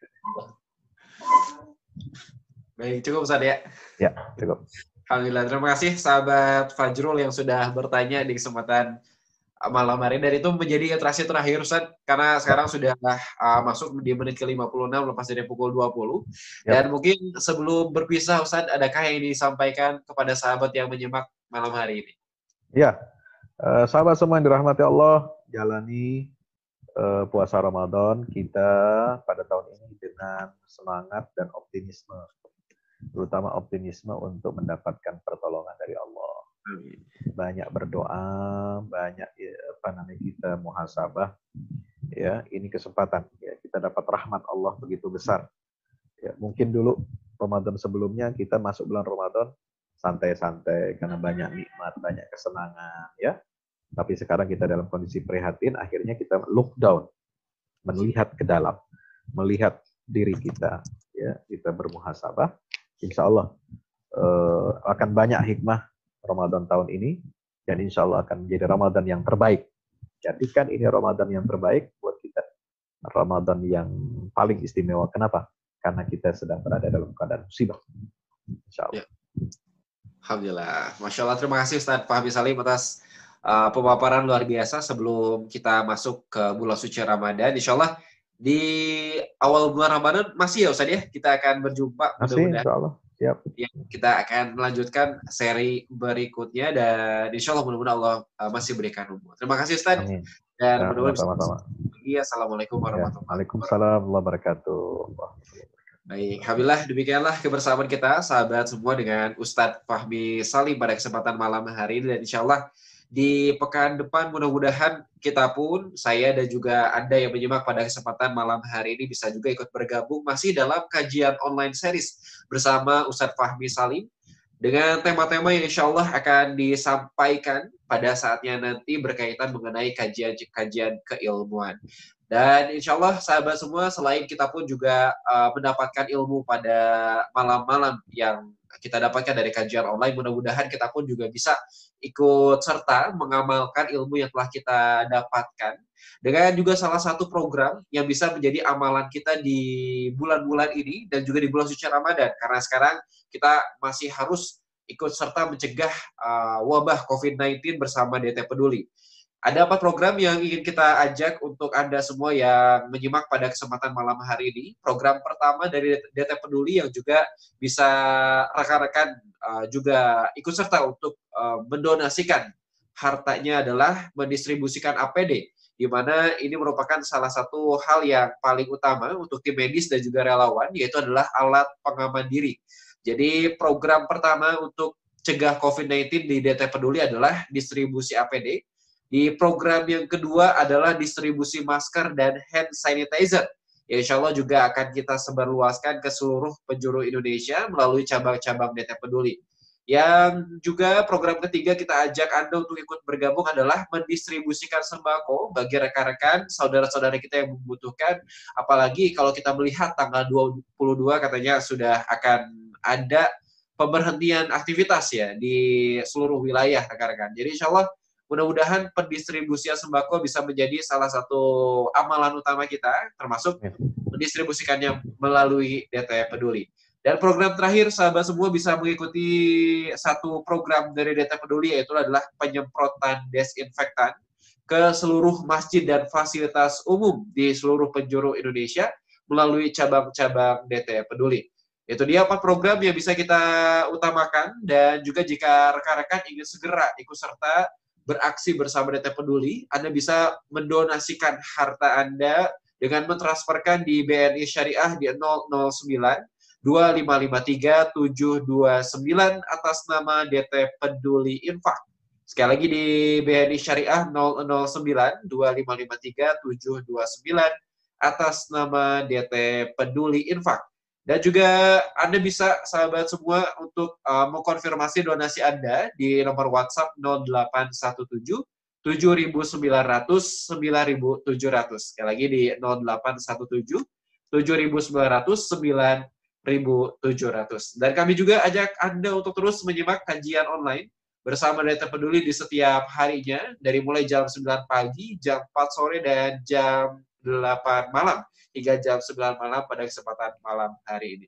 Baik, cukup Ustaz ya? Ya, cukup. Alhamdulillah, terima kasih sahabat Fajrul yang sudah bertanya di kesempatan malam hari. Dan itu menjadi interaksi terakhir Ustaz, karena sekarang sudah uh, masuk di menit ke lima puluh enam lepas dari pukul dua puluh. Yep. Dan mungkin sebelum berpisah Ustaz, adakah yang disampaikan kepada sahabat yang menyimak malam hari ini? Ya, uh, sahabat semua yang dirahmati Allah, jalani uh, puasa Ramadan kita pada tahun ini dengan semangat dan optimisme. Terutama optimisme untuk mendapatkan pertolongan dari Allah. Banyak berdoa, banyak ya, apa namanya kita muhasabah. Ya, ini kesempatan. Ya, kita dapat rahmat Allah begitu besar. Ya, mungkin dulu Ramadan sebelumnya kita masuk bulan Ramadan santai-santai karena banyak nikmat, banyak kesenangan. Ya, tapi sekarang kita dalam kondisi prihatin. Akhirnya kita look down, melihat ke dalam, melihat diri kita. Ya, kita bermuhasabah. Insya Allah uh, akan banyak hikmah Ramadan tahun ini dan insya Allah akan menjadi Ramadan yang terbaik. Jadikan ini Ramadan yang terbaik buat kita. Ramadan yang paling istimewa. Kenapa? Karena kita sedang berada dalam keadaan musibah. Insya Allah. Ya. Alhamdulillah. Masya Allah. Terima kasih Ustaz Fahmi Salim atas uh, pemaparan luar biasa sebelum kita masuk ke bulan suci Ramadan. Insya Allah di awal bulan Ramadan masih ya Ustaz ya, kita akan berjumpa mudah-mudahan. Insya Allah. Siap. Ya, kita akan melanjutkan seri berikutnya dan insya Allah mudah-mudahan Allah uh, masih berikan umur. Terima kasih Ustaz. Amin. Dan ya, mudah-mudahan sama-sama. Iya, assalamualaikum warahmatullahi wabarakatuh. Waalaikumsalam warahmatullahi wabarakatuh. Baik, alhamdulillah demikianlah kebersamaan kita sahabat semua dengan Ustadz Fahmi Salim pada kesempatan malam hari ini dan insya Allah di pekan depan mudah-mudahan kita pun, saya dan juga Anda yang menyimak pada kesempatan malam hari ini bisa juga ikut bergabung masih dalam kajian online series bersama Ustadz Fahmi Salim dengan tema-tema yang insya Allah akan disampaikan pada saatnya nanti berkaitan mengenai kajian-kajian keilmuan. Dan insya Allah sahabat semua, selain kita pun juga uh, mendapatkan ilmu pada malam-malam yang kita dapatkan dari kajian online, mudah-mudahan kita pun juga bisa ikut serta mengamalkan ilmu yang telah kita dapatkan dengan juga salah satu program yang bisa menjadi amalan kita di bulan-bulan ini dan juga di bulan suci Ramadan, karena sekarang kita masih harus ikut serta mencegah uh, wabah covid sembilan belas bersama D T Peduli. Ada empat program yang ingin kita ajak untuk Anda semua yang menyimak pada kesempatan malam hari ini. Program pertama dari D T Peduli yang juga bisa rekan-rekan uh, juga ikut serta untuk uh, mendonasikan hartanya adalah mendistribusikan A P D, di mana ini merupakan salah satu hal yang paling utama untuk tim medis dan juga relawan, yaitu adalah alat pengaman diri. Jadi program pertama untuk cegah covid sembilan belas di D T Peduli adalah distribusi A P D. Di program yang kedua adalah distribusi masker dan hand sanitizer. Ya, insya Allah juga akan kita sebarluaskan ke seluruh penjuru Indonesia melalui cabang-cabang D T Peduli. Yang juga program ketiga kita ajak Anda untuk ikut bergabung adalah mendistribusikan sembako bagi rekan-rekan, saudara-saudara kita yang membutuhkan. Apalagi kalau kita melihat tanggal dua puluh dua katanya sudah akan ada pemberhentian aktivitas ya di seluruh wilayah rekan-rekan. Jadi insya Allah mudah-mudahan pendistribusian sembako bisa menjadi salah satu amalan utama kita, termasuk mendistribusikannya melalui D T Peduli. Dan program terakhir, sahabat semua bisa mengikuti satu program dari D T Peduli, yaitu adalah penyemprotan desinfektan ke seluruh masjid dan fasilitas umum di seluruh penjuru Indonesia melalui cabang-cabang D T Peduli. Itu dia empat program yang bisa kita utamakan, dan juga jika rekan-rekan ingin segera ikut serta beraksi bersama D T Peduli, Anda bisa mendonasikan harta Anda dengan mentransferkan di B N I Syariah di nol nol sembilan dua lima lima tiga tujuh dua sembilan atas nama D T Peduli Infak. Sekali lagi di B N I Syariah nol nol sembilan dua lima lima tiga tujuh dua sembilan atas nama D T Peduli Infak. Dan juga Anda bisa, sahabat semua, untuk uh, mengkonfirmasi donasi Anda di nomor WhatsApp nol delapan satu tujuh tujuh sembilan nol nol sembilan tujuh nol nol. Sekali lagi di nol delapan satu tujuh tujuh sembilan nol nol sembilan tujuh nol nol. Dan kami juga ajak Anda untuk terus menyimak kajian online bersama D T Peduli di setiap harinya, dari mulai jam sembilan pagi, jam empat sore, dan jam delapan malam, hingga jam sembilan malam pada kesempatan malam hari ini.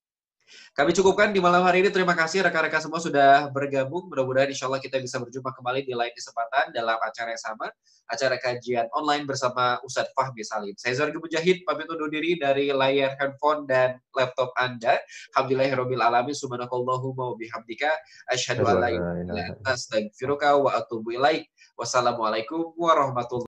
Kami cukupkan di malam hari ini. Terima kasih rekan-rekan semua sudah bergabung. Mudah-mudahan insya Allah kita bisa berjumpa kembali di lain kesempatan dalam acara yang sama, acara kajian online bersama Ustadz Fahmi Salim. Saya Zargi Mujahid, pamit undur diri dari layar handphone dan laptop Anda. Alhamdulillahirabbil alamin, subhanakallahumma wa bihamdika, asyhadu an la ilaha illa anta, astaghfiruka wa atubu ilaik. Wassalamualaikum warahmatullahi wabarakatuh.